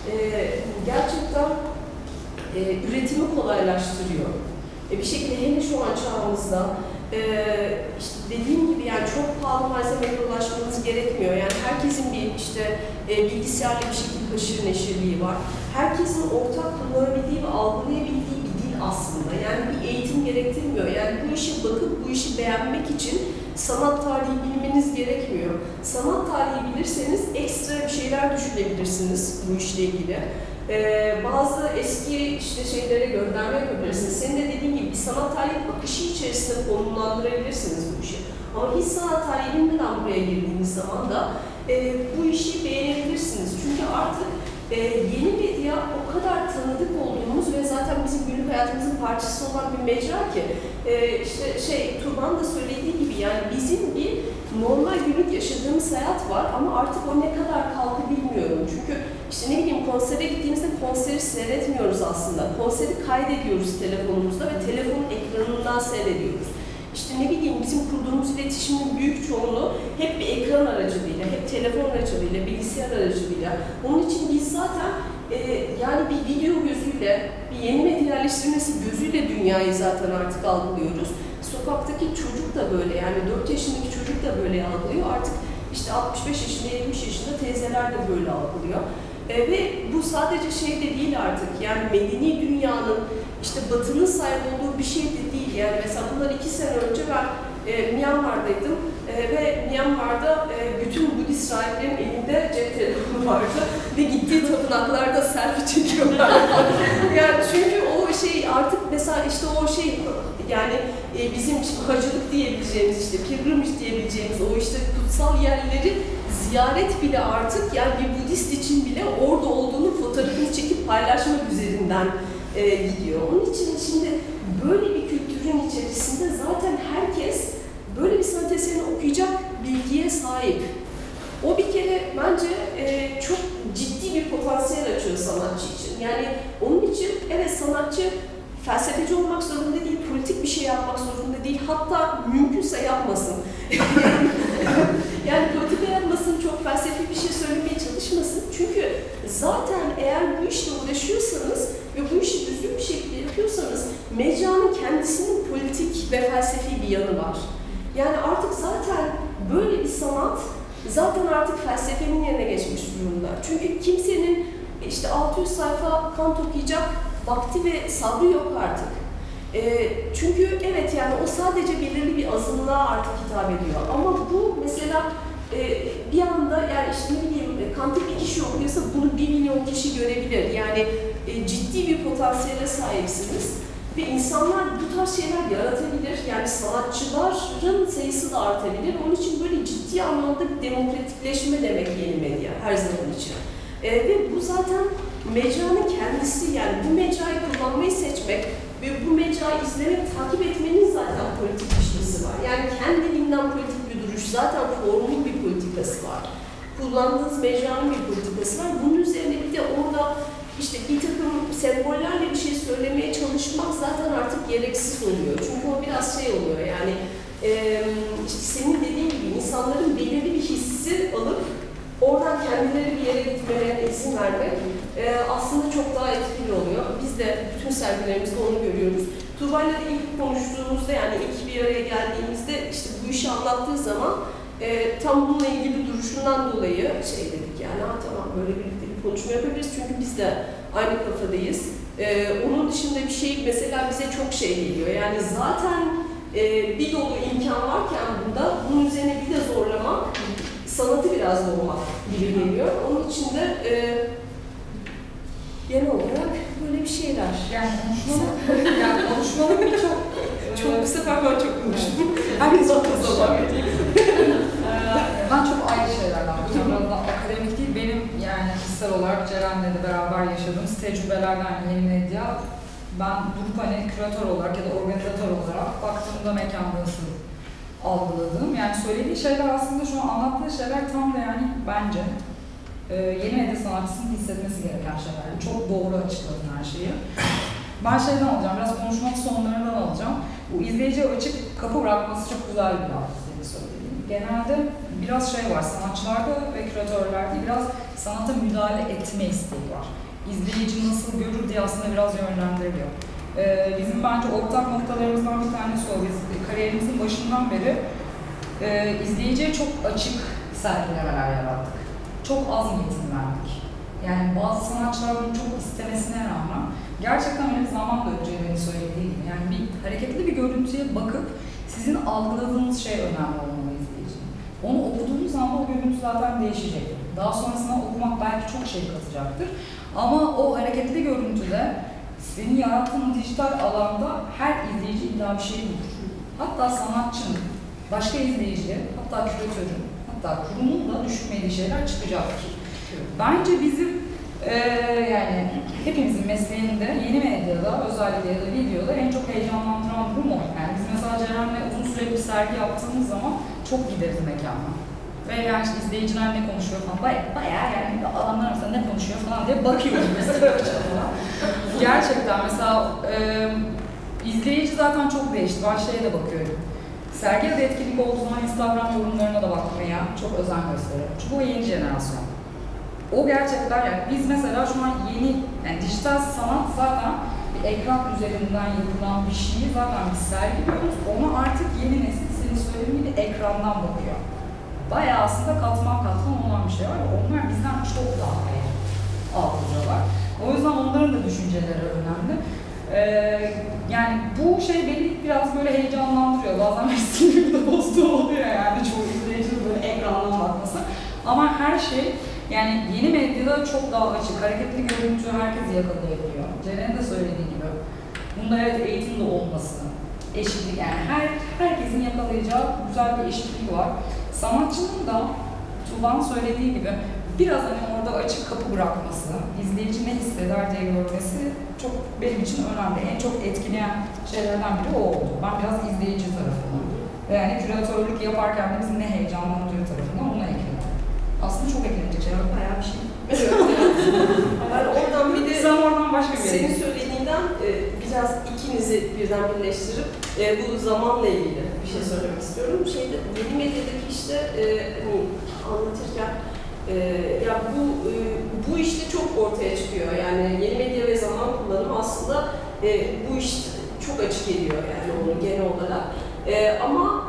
gerçekten üretimi kolaylaştırıyor. Bir şekilde hele şu an çağımızda, işte dediğim gibi yani çok pahalı malzemeye ulaşmanız gerekmiyor. Yani herkesin bir işte bilgisayarla bir şekilde haşır neşirliği var. Herkesin ortak kullanabildiği ve algılayabildiği bir dil aslında. Yani bir eğitim gerektirmiyor. Yani bu işe bakıp bu işi beğenmek için sanat tarihi bilmeniz gerekmiyor. Sanat tarihi bilirseniz ekstra bir şeyler düşünebilirsiniz bu işle ilgili. Bazı eski işte şeylere gönderme yapabilirsiniz. Senin de dediğin gibi bir sanat tarihi akışı içerisinde konumlandırabilirsiniz bu işi. Ama hiç sanat tarihi bilmeden buraya girdiğiniz zaman da bu işi beğenebilirsiniz. Çünkü artık yeni medya o kadar tanıdık olduğumuz ve zaten bizim günlük hayatımızın parçası olan bir mecra ki işte Tuğba'nın da söylediği gibi yani bizim bir normal günlük yaşadığımız hayat var ama artık o ne kadar kaldı bilmiyorum. Çünkü işte ne bileyim konsere gittiğimizde konseri seyretmiyoruz aslında. Konseri kaydediyoruz telefonumuzda ve telefonun ekranından seyrediyoruz. İşte ne bileyim bizim kurduğumuz iletişimin büyük çoğunluğu hep bir ekran aracılığıyla, hep telefon aracılığıyla, bilgisayar aracılığıyla. Onun için biz zaten yani bir video gözüyle, bir yeni medya yerleştirmesi gözüyle dünyayı zaten artık algılıyoruz. Sokaktaki çocuk da böyle yani 4 yaşındaki çocuk da böyle algılıyor. Artık işte 65 yaşında, 70 yaşında teyzeler de böyle algılıyor. Ve bu sadece şey de değil artık yani medeni dünyanın işte Batı'nın sahip olduğu bir şey de değil. Yani mesela bundan 2 sene önce ben Myanmar'daydım ve Myanmar'da bütün Budist rahiplerin elinde cep telefonu vardı ve gittiği tapınaklarda selfie çekiyorlar. Yani çünkü o şey artık mesela işte o şey yani bizim hacılık diyebileceğimiz işte pilgrimage diyebileceğimiz o işte kutsal yerleri ziyaret bile artık yani bir Budist için bile orada olduğunu fotoğrafını çekip paylaşmak üzerinden gidiyor. Onun için şimdi böyle bir kültürün içerisinde zaten herkes böyle bir sanat eserini okuyacak bilgiye sahip. O bir kere bence çok ciddi bir potansiyel açıyor sanatçı için. Yani onun için evet sanatçı felsefeci olmak zorunda değil, politik bir şey yapmak zorunda değil, hatta mümkünse yapmasın. Yani politika yapmasın, çok felsefi bir şey söylemeye çalışmasın. Çünkü zaten eğer bu işle uğraşıyorsanız ve bu işi düzgün bir şekilde yapıyorsanız mecranın kendisinin politik ve felsefi bir yanı var. Yani artık zaten böyle bir sanat zaten artık felsefenin yerine geçmiş durumda. Çünkü kimsenin işte 600 sayfa Kant okuyacak vakti ve sabrı yok artık. Çünkü evet yani o sadece belirli bir azınlığa artık hitap ediyor. Ama bu mesela bir anda yani işte ne bileyim Kant'ı bir kişi okuyorsa bunu 1 milyon kişi görebilir. Yani ciddi bir potansiyele sahipsiniz. Ve insanlar bu tarz şeyler yaratabilir. Yani sanatçıların sayısı da artabilir. Onun için böyle ciddi anlamda bir demokratikleşme demek yeni medya her zaman için. Ve bu zaten mecranın kendisi, yani bu mecrayı kullanmayı seçmek ve bu mecrayı izlemek, takip etmenin zaten politik bir şeysi var. Yani kendiliğinden politik bir duruş, zaten formlu bir politikası var. Kullandığınız mecranın bir politikası var. Bunun üzerine bir de orada işte bir takım sembollerle bir şey söylemeye çalışmak zaten artık gereksiz oluyor. Çünkü o biraz şey oluyor yani işte senin dediğin gibi insanların belirli bir hissi alıp oradan kendileri bir yere gitmelerine izin vermek aslında çok daha etkili oluyor. Biz de bütün sergilerimizde onu görüyoruz. Tuğba'yla ilk konuştuğumuzda yani ilk bir araya geldiğimizde işte bu işi anlattığı zaman tam bununla ilgili duruşundan dolayı şey dedik yani tamam böyle birlikte bir konuşma yapabiliriz çünkü biz de aynı kafadayız. Onun dışında bir şey mesela bize çok şey geliyor yani zaten bir dolu imkan varken burada bunun üzerine bir de zorlamak sanatı biraz boğmak gibi geliyor. Onun için de genel olarak böyle bir şeyler.
Yani konuşmalı birçok
bu sefer ben çok konuştum. Herkes çok fazla var.
Ben çok ayrı şeylerden konuşuyorum. Biraz da akademik değil, benim yani kişisel olarak Ceren'le de beraber yaşadığımız tecrübelerden yeni medya. Ben durup hani küratör olarak ya da organizatör olarak baktığımda mekanda nasıl algıladığım, yani söylediği şeyler aslında şu an anlattığı şeyler tam da yani bence yeni medya sanatçısının hissetmesi gereken şeyler. Çok doğru açıkladın her şeyi. Ben şeyden alacağım, biraz konuşmanın sonlarından alacağım. Bu izleyiciye açık kapı bırakması çok güzel bir laf senin söylediğin. Genelde biraz şey var, sanatçılarda ve küratörlerde biraz sanata müdahale etme isteği var. İzleyici nasıl görür diye aslında biraz yönlendiriliyor. Bizim bence ortak noktalarımızdan bir tanesi o. Biz kariyerimizin başından beri izleyiciye çok açık sergilemeler yarattık. Çok az metin verdik. Yani bazı sanatçılar bunu çok istemesine rağmen gerçekten öyle bir zaman da Ceren'in söylediği gibi. Yani bir hareketli bir görüntüye bakıp sizin algıladığınız şey önemli olmalı izleyicinin. Onu okuduğunuz anda o görüntü zaten değişecektir. Daha sonrasında okumak belki çok şey katacaktır. Ama o hareketli görüntüde senin yarattığın dijital alanda her izleyici illa bir şey bulur. Hatta sanatçının, başka izleyicilerin, hatta küratörün, hatta kurumun da düşünmediği şeyler çıkacaktır. Bence bizim yani hepimizin mesleğinde yeni medyada, özellikle ya da videoda en çok heyecanlandıran durum o. Yani biz mesela Ceren'le uzun süre bir sergi yaptığımız zaman çok gideriz mekana. Ve yani işte izleyiciler ne konuşuyor falan, bayağı yani adamlar mesela ne konuşuyor falan diye bakıyoruz mesela. Gerçekten mesela izleyici zaten çok değişti. Ben şeye de bakıyorum. Sergiye de etkinlik olduğu zaman Instagram yorumlarına da bakmaya çok özen gösteriyorum. Çünkü o yeni jenerasyon. O gerçekten yani biz mesela şu an yeni, yani dijital sanat zaten bir ekran üzerinden yapılan bir şeyi zaten biz sergiliyoruz. Ona artık yeni nesil senin söylediğin gibi ekrandan bakıyor. Bayağı aslında katman olan bir şey var. Onlar bizden çok daha iyi algılıyorlar. O yüzden onların da düşünceleri önemli. Yani bu şey beni biraz böyle heyecanlandırıyor. Bazen bir sinirimi de bozduğu oluyor yani çoğu izleyicinin böyle ekrandan bakması. Ama her şey yani yeni medyada çok daha açık, hareketli görüntü herkesi yakalayabiliyor. Ceren'in de söylediği gibi. Bunda evet eğitim de olması, eşitlik yani herkesin yakalayacağı güzel bir eşitlik var. Sanatçının da Tuğba'nın söylediği gibi biraz hani orada açık kapı bırakması, izleyici ne hisseder diye görmesi çok benim için önemli. En çok etkileyen şeylerden biri o oldu. Ben biraz izleyici tarafından. Yani küratörlük yaparken de bizi ne heyecanlandırıyor tarafından ona ekledim. aslında çok eklenecek şey var. Bayağı bir şey.
Yani oradan bir de
Sen oradan başka bir
senin söylediğinden biraz ikinizi birden birleştirip bu zamanla ilgili bir şey söylemek istiyorum. Yeni medyadaki işte hani anlatırken ya bu işte çok ortaya çıkıyor. Yani yeni medya ve zaman kullanımı aslında bu iş çok açık ediyor yani onu genel olarak. Ama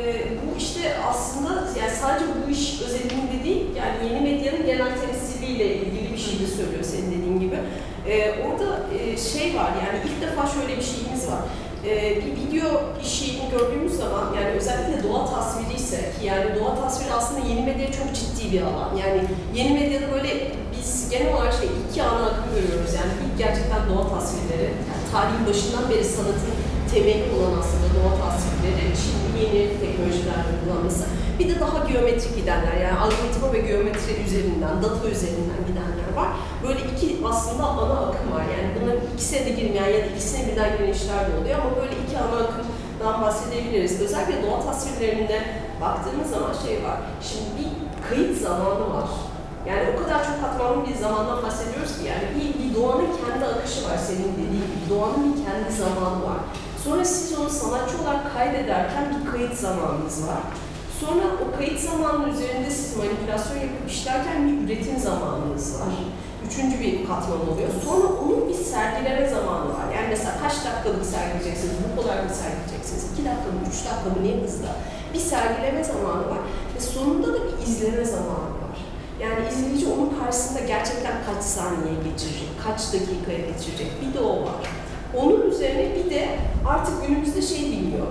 bu işte aslında yani sadece bu iş özelinde değil, yani yeni medyanın genel temsiliyle ilgili bir şey de söylüyor senin dediğin gibi. Orada şey var, yani ilk defa şöyle bir şeyimiz var. Bir video işini gördüğümüz zaman, yani özellikle doğa tasviri ise ki yani doğa tasviri aslında yeni medyaya çok ciddi bir alan. Yani yeni medyada böyle biz genel olarak iki ana akım görüyoruz. Yani ilk gerçekten doğa tasvirleri, yani tarihin başından beri sanatın temeli olan aslında doğa tasvirleri, şimdi yeni teknolojilerle kullanması. Bir de daha geometrik gidenler, yani algoritma ve geometri üzerinden, data üzerinden gidenler var. Böyle iki aslında ana akım var. Yani bunların ikisine de girmeyen ya da ikisine birden giren işler de oluyor ama böyle iki ana akımdan bahsedebiliriz. Özellikle doğa tasvirlerinde baktığımız zaman şey var. Şimdi bir kayıt zamanı var. Yani o kadar çok katmanlı bir zamandan bahsediyoruz ki yani bir doğanın kendi akışı var senin dediğin gibi. Doğanın bir kendi zamanı var. Sonra siz onu sanatçı olarak kaydederken bir kayıt zamanınız var. Sonra o kayıt zamanının üzerinde siz manipülasyon yapıp işlerken bir üretim zamanınız var. Üçüncü bir katman oluyor. Sonra onun bir sergileme zamanı var. Yani mesela kaç dakikalık sergileyeceksiniz, bu kadar mı sergileyeceksiniz, 2 dakika mı, 3 dakika mı, ne hızla? Bir sergileme zamanı var ve sonunda da bir izleme zamanı var. Yani izleyici onun karşısında gerçekten kaç saniye geçirecek, kaç dakikaya geçirecek, bir de o var. Onun üzerine bir de artık günümüzde şey bilmiyor.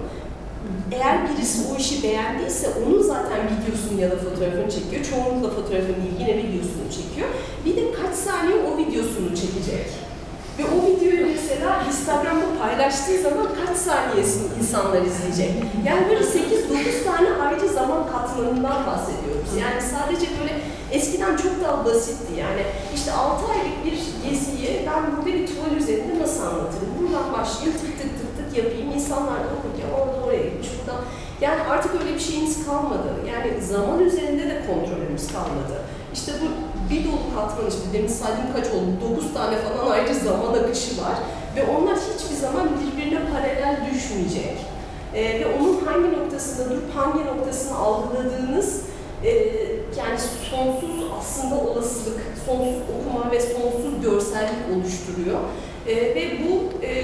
Eğer birisi o işi beğendiyse onun zaten videosunu ya da fotoğrafını çekiyor. Çoğunlukla fotoğrafını değil, yine videosunu çekiyor. Bir de kaç saniye o videosunu çekecek. Ve o videoyu mesela Instagram'da paylaştığı zaman kaç saniyesini insanlar izleyecek. Yani böyle 8-9 tane ayrı zaman katmanından bahsediyoruz. Yani sadece böyle eskiden çok daha basitti. Yani işte 6 aylık bir geziyi ben burada bir tuval üzerinde nasıl anlatırım? Buradan başlayayım, tık tık tık tık yapayım. İnsanlar da okurken orada oraya gitmiş, buradan. Yani artık öyle bir şeyimiz kalmadı. Yani zaman üzerinde de kontrolümüz kalmadı. İşte bu bir dolu katman, işte demin saydığım kaç oldu? 9 tane falan ayrıca zaman akışı var. Ve onlar hiçbir zaman birbirine paralel düşmeyecek. Ve onun hangi noktasında durup hangi noktasını algıladığınız yani sonsuz aslında olasılık, sonsuz okuma ve sonsuz görsellik oluşturuyor. Ve bu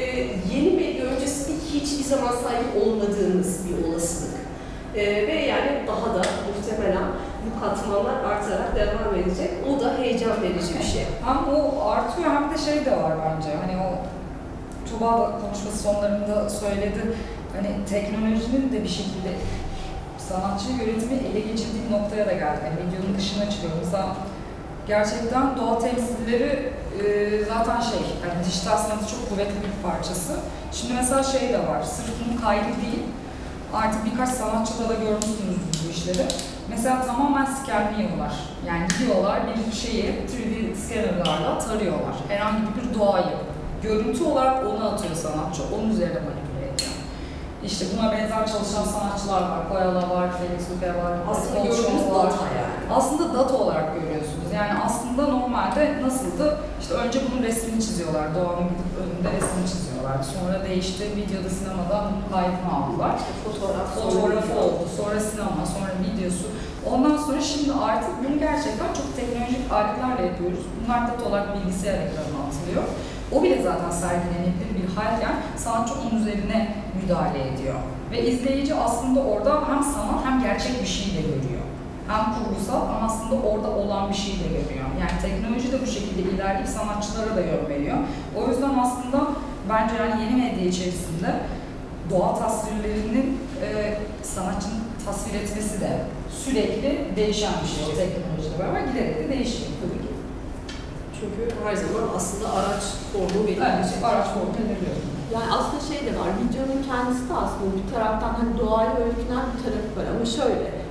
yeni medya öncesinde hiçbir zaman sahip olmadığımız bir olasılık. Ve yani daha da muhtemelen bu katmanlar artarak devam edecek. O da heyecan verici bir şey.
Hem o artıyor hem de şey de var bence. Hani o Tuğba konuşması sonlarında söyledi. Hani teknolojinin de bir şekilde sanatçı yönetimi ele geçirdiği noktaya da geldi. Yani videonun dışına çıkıyor. Mesela gerçekten doğa temsilleri zaten yani dijital sanatı çok kuvvetli bir parçası. Şimdi mesela şey de var, sırf bunun kaydı değil, artık birkaç sanatçıda da görmüşsünüz bu işleri. Mesela tamamen scanliyorlar. Yani gidiyorlar bir şeyi 3D scannerlarla tarıyorlar. Herhangi bir doğayı. Görüntü olarak onu atıyor sanatçı, onun üzerine manipüle ediyor. İşte buna benzer çalışan sanatçılar var. Koyala var, Felix Luque var,
aslında gördüğünüz data yani.
Aslında data olarak görüyorsunuz. Yani aslında normalde nasıldı? İşte önce bunun resmini çiziyorlar. Doğanın gidip önünde resmini çiziyorlar. Sonra değişti, videoda, sinemada kaydını aldılar. İşte fotoğrafı oldu. Sonra sinema, sonra videosu. Ondan sonra şimdi artık bunu gerçekten çok teknolojik aletlerle yapıyoruz. Bunlar data olarak bilgisayar ekranına atılıyor. O bile zaten sergilenebilir bir halken sanatçı onun üzerine müdahale ediyor. Ve izleyici aslında orada hem sanat hem gerçek bir şey de görüyor. Hem kurgusal ama aslında orada olan bir şey de görüyor. Yani teknoloji de bu şekilde ilerleyip sanatçılara da yön veriyor. O yüzden aslında bence yani yeni medya içerisinde doğa tasvirlerinin sanatçının tasvir etmesi de sürekli değişen bir şey. Teknolojiyle beraber giderek de değişiyor tabii ki.
Çünkü her zaman aslında araç formu belirleyecek.
Evet, araç formu belirliyor.
Yani aslında şey de var, videonun kendisi de aslında bir taraftan hani doğayı öykünen bir tarafı var ama şöyle,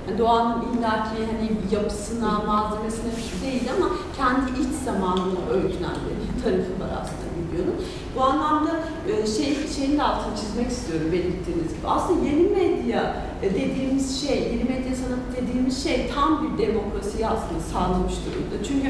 Yani doğanın illaki hani yapısına, malzemesine değil ama kendi iç zamanına öykünen bir tarafı var aslında videonun. Bu anlamda şeyin de altını çizmek istiyorum belirttiğiniz gibi. Aslında yeni medya dediğimiz şey, yeni medya sanatı dediğimiz şey tam bir demokrasiyi aslında sağlamış durumda. Çünkü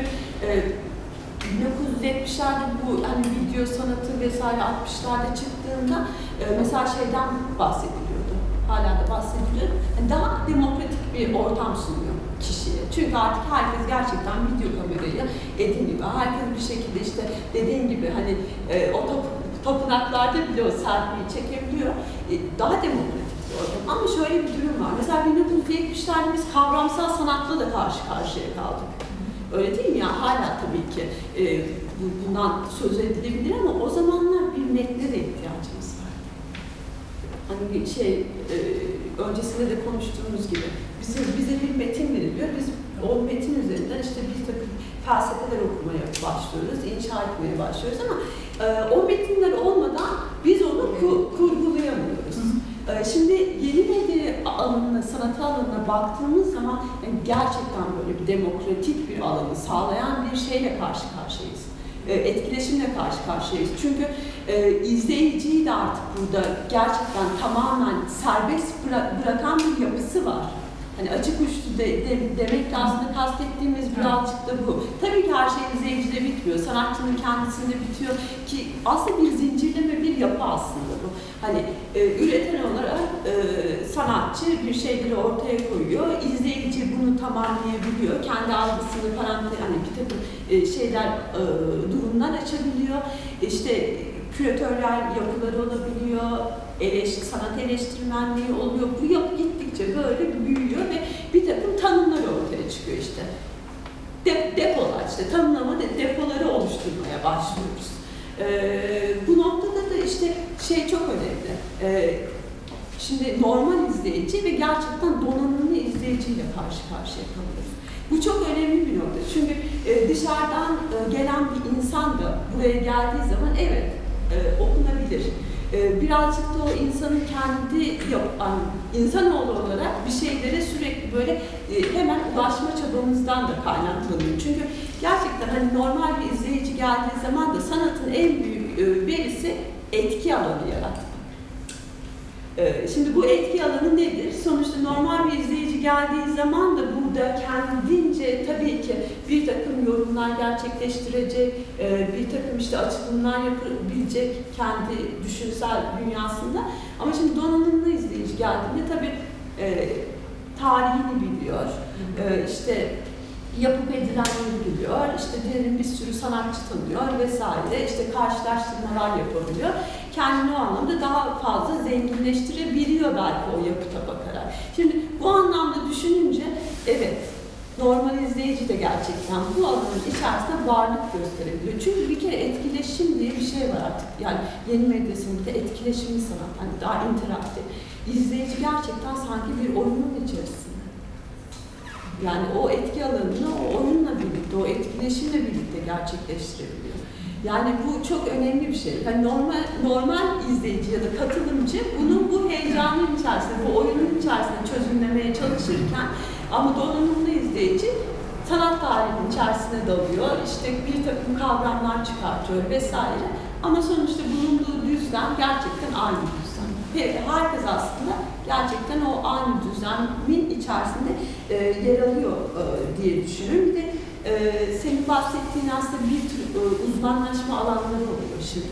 1970'lerde bu hani video sanatı vesaire 60'larda çıktığında mesela şeyden bahsediliyordu. Hala da bahsediliyor. Yani daha demokratik bir ortam sunuyor kişiye. Çünkü artık herkes gerçekten video kamerayı ediniyor. Herkes bir şekilde işte dediğin gibi hani o tapınaklarda bile o selfie'yi çekebiliyor. Daha demokratik bir ortam. Ama şöyle bir durum var. Mesela 1970'lerde biz kavramsal sanatla da karşı karşıya kaldık. Öyle değil mi? Yani hala tabii ki bundan söz edilebilir ama o zamanlar bir metne de ihtiyacımız var. Hani öncesinde de konuştuğumuz gibi bize bir metin veriliyor. Biz o metin üzerinden işte bir takım felsefeler okumaya başlıyoruz, inşa etmeye başlıyoruz ama o metinler olmadan biz onu kurgulayamıyoruz. Şimdi yeni medya alanına, sanat alanına baktığımız zaman yani gerçekten böyle bir demokratik bir alanı sağlayan bir şeyle karşı karşıyayız. Etkileşimle karşı karşıyayız. Çünkü izleyiciyi de artık burada gerçekten tamamen serbest bırakan bir yapısı var. Hani açık uçlu demekle aslında kastettiğimiz birazcık da bu. Tabii ki her şey izleyicide bitmiyor. Sanatçının kendisinde bitiyor ki aslında bir zincirleme bir yapı aslında bu. Hani üreten olarak sanatçı bir şeyleri ortaya koyuyor. İzleyici bunu tamamlayabiliyor. Kendi algısını parantez, hani bir takım durumlar açabiliyor. İşte küratörler yapıları olabiliyor. Sanat eleştirmenliği oluyor. Bu yapı gittikçe böyle büyüyor ve bir takım tanımlar ortaya çıkıyor işte. Depolar işte tanımlama depoları oluşturmaya başlıyoruz. Bu noktada da işte çok önemli. Şimdi normal izleyici ve gerçekten donanımlı izleyiciyle karşı karşıya kalıyoruz. Bu çok önemli bir nokta. Çünkü dışarıdan gelen bir insan da buraya geldiği zaman evet okunabilir. Birazcık da o insanın kendi insanoğlu olarak bir şeylere sürekli böyle hemen ulaşma çabamızdan da kaynaklanıyor. Çünkü gerçekten hani normal bir izleyici geldiği zaman da sanatın en büyük verisi etki alanı yaratmak. Şimdi bu etki alanı nedir? Sonuçta normal bir izleyici geldiği zaman da burada kendince tabii ki bir takım yorumlar gerçekleştirecek, bir takım işte açılımlar yapabilecek kendi düşünsel dünyasında. Ama şimdi donanımlı izleyici geldiğinde tabii tarihini biliyor, işte yapıp edilenleri biliyor, işte diyelim bir sürü sanatçı tanıyor vesaire, işte karşılaştırmalar yapabiliyor. Kendini o anlamda daha fazla zenginleştirebiliyor belki o yapıta bakarak. Şimdi bu anlamda düşününce evet, normal izleyici de gerçekten bu alanın içerisinde varlık gösterebiliyor. Çünkü bir kere etkileşim diye bir şey var artık. Yani yeni medyasında etkileşimli sanat, hani daha interaktif. İzleyici gerçekten sanki bir oyunun içerisinde. Yani o etki alanını o oyunla birlikte, o etkileşimle birlikte gerçekleştirebiliyor. Yani bu çok önemli bir şey. Yani normal izleyici ya da katılımcı bunun bu heyecanın içerisinde, bu oyunun içerisinde çözümlemeye çalışırken ama donanımlı izleyici sanat tarihinin içerisine dalıyor, işte bir takım kavramlar çıkartıyor vesaire. Ama sonuçta bulunduğu düzlem gerçekten aynı düzlem. Herkes aslında gerçekten o aynı düzlemin içerisinde yer alıyor diye düşünüyorum. Bir de senin bahsettiğin aslında bir tür uzmanlaşma alanları oluyor şimdi.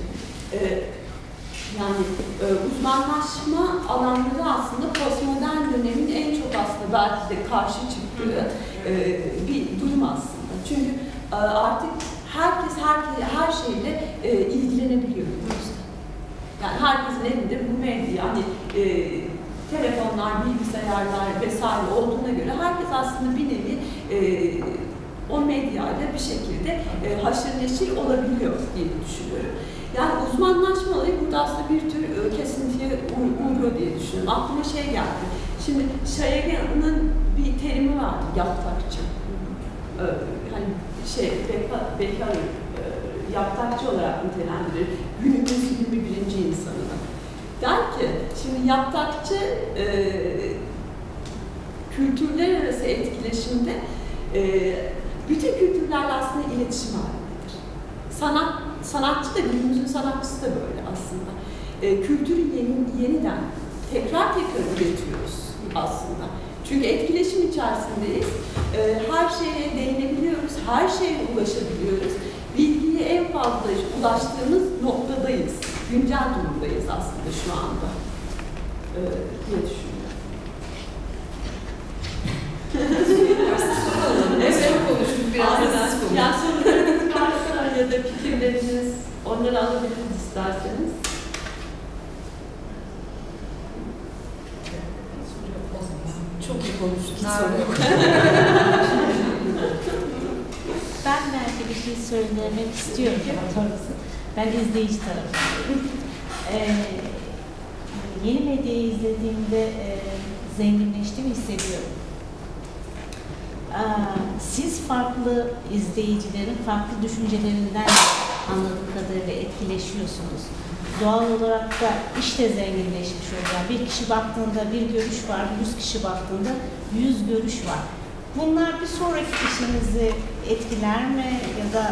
Yani uzmanlaşma alanları aslında postmodern dönemin en çok aslında belki de karşı çıktığı bir durum aslında. Çünkü artık herkes her şeyle ilgilenebiliyor. Yani herkesin elinde bu medya, hani telefonlar, bilgisayarlar vesaire olduğuna göre herkes aslında bir nevi o medyayla bir şekilde haşır neşir olabiliyor diye düşünüyorum. Yani uzmanlaşma olayı burada aslında bir tür kesintiye uğruyor diye düşünüyorum. Aklıma şey geldi. Şimdi Şayagan'ın bir terimi vardı, yaptakçı. Hani bekar yaptakçı olarak nitelendirir günümüz 21. insanını. Der ki, şimdi yaptakçı kültürler arası etkileşimde bütün kültürlerle aslında iletişim halindedir. Sanatçı da, günümüzün sanatçısı da böyle aslında. Kültürü yeniden, tekrar üretiyoruz aslında. Çünkü etkileşim içerisindeyiz. Her şeye değinebiliyoruz, her şeye ulaşabiliyoruz. Bilgiye en fazla ulaştığımız noktadayız. Güncel durumdayız aslında şu anda. Diye düşünüyorum.
Evet, konuştuk biraz da siz konuşun.
Yani sorularınız varsa ya da fikirleriniz, onları alabiliriz isterseniz.
Çok iyi konuştuk, hiç sorun yok.
Ben belki bir şey söylemek istiyorum. Ben izleyici tarafındayım. Yeni medyayı izlediğimde zenginleştiğimi hissediyorum. Siz farklı izleyicilerin farklı düşüncelerinden anladığım kadarıyla etkileşiyorsunuz. Doğal olarak da işte zenginleşmiş oluyor. Bir kişi baktığında bir görüş var, 100 kişi baktığında 100 görüş var. Bunlar bir sonraki işinizi etkiler mi ya da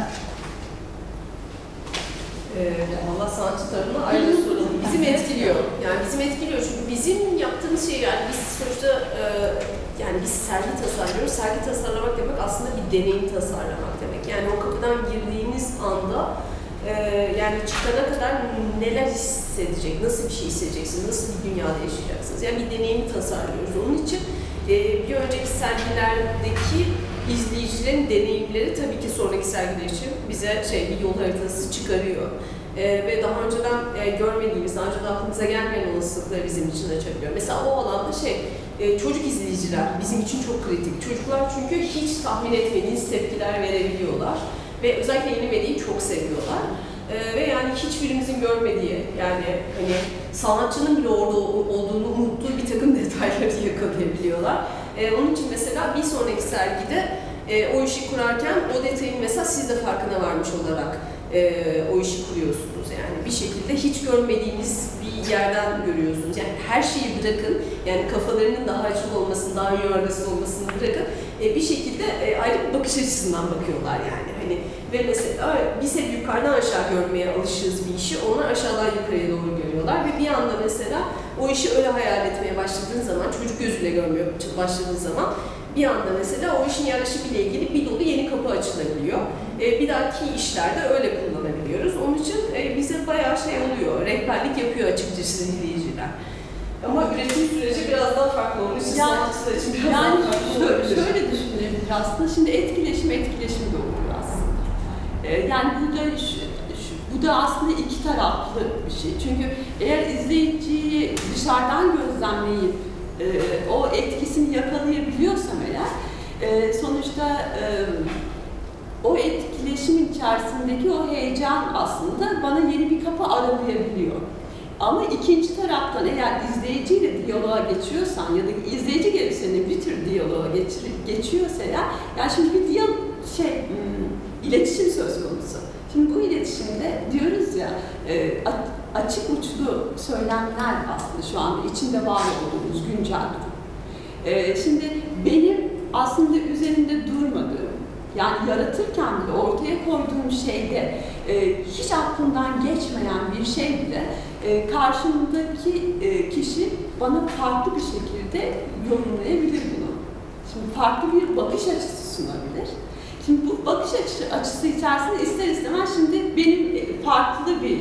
Allah sanatçı tarafına ayrı soralım. Bizim etkiliyor. Yani bizim etkiliyor çünkü bizim yaptığımız şey yani biz sonuçta yani biz sergi tasarlıyoruz. Sergi tasarlamak demek aslında bir deneyim tasarlamak demek. Yani o kapıdan girdiğiniz anda yani çıkana kadar neler hissedecek, nasıl bir şey hissedeceksiniz, nasıl bir dünyada yaşayacaksınız. Yani bir deneyimi tasarlıyoruz. Onun için bir önceki sergilerdeki izleyicilerin deneyimleri tabii ki sonraki sergiler için bize bir yol haritası çıkarıyor. Ve daha önceden görmediğimiz, daha önce de aklımıza gelmeyen olasılıkları bizim için açabiliyor. Mesela o alanda çocuk izleyiciler bizim için çok kritik. Çocuklar çünkü hiç tahmin etmediğiniz tepkiler verebiliyorlar. Ve özellikle yeni medyayı çok seviyorlar. Ve yani hiçbirimizin görmediği, yani hani sanatçının bile orada olduğunu unuttuğu bir takım detayları yakalayabiliyorlar. Onun için mesela bir sonraki sergide o işi kurarken o detayın mesela siz de farkına varmış olarak o işi kuruyorsunuz. Yani bir şekilde hiç görmediğiniz bir yerden görüyorsunuz. Yani her şeyi bırakın, yani kafalarının daha açık olmasını, daha yörgesi olmasını bırakın. Bir şekilde ayrı bir bakış açısından bakıyorlar yani. Hani ve mesela biz hep yukarıdan aşağı görmeye alışığız bir işi, onlar aşağıdan yukarıya doğru görüyorlar ve bir anda mesela o işi öyle hayal etmeye başladığın zaman, çocuk gözüyle görmeye başladığın zaman bir anda mesela o işin yaklaşımıyla ilgili bir dolu yeni kapı açılabiliyor. Bir dahaki işlerde öyle kullanabiliyoruz. Onun için bize bayağı oluyor, rehberlik yapıyor açıkçası izleyiciler. Ama üretim süreci biraz daha farklı olduğu için sanatçılar için biraz daha farklı.
Şöyle düşünülebilir aslında, şimdi etkileşim de oluyor aslında. Yani bu da aslında iki taraflı bir şey. Çünkü eğer izleyiciyi dışarıdan gözlemleyip o etkisini yakalayabiliyorsam eğer, sonuçta o etkileşimin içerisindeki o heyecan aslında bana yeni bir kapı aralayabiliyor. Ama ikinci taraftan eğer izleyiciyle diyaloğa geçiyorsan ya da izleyici gelip seninle bir tür diyaloğa geçiyorsa eğer, yani şimdi bir iletişim söz konusu. Şimdi bu iletişimde diyoruz ya, açık uçlu söylemler aslında şu anda içinde var olduğumuz güncel durum. Şimdi benim aslında üzerinde durmadığım, yani yaratırken bile ortaya koyduğum şeyde hiç aklımdan geçmeyen bir şey bile karşımdaki kişi bana farklı bir şekilde yorumlayabilir bunu. Şimdi farklı bir bakış açısı sunabilir. Şimdi bu bakış açısı içerisinde ister istemez şimdi benim farklı bir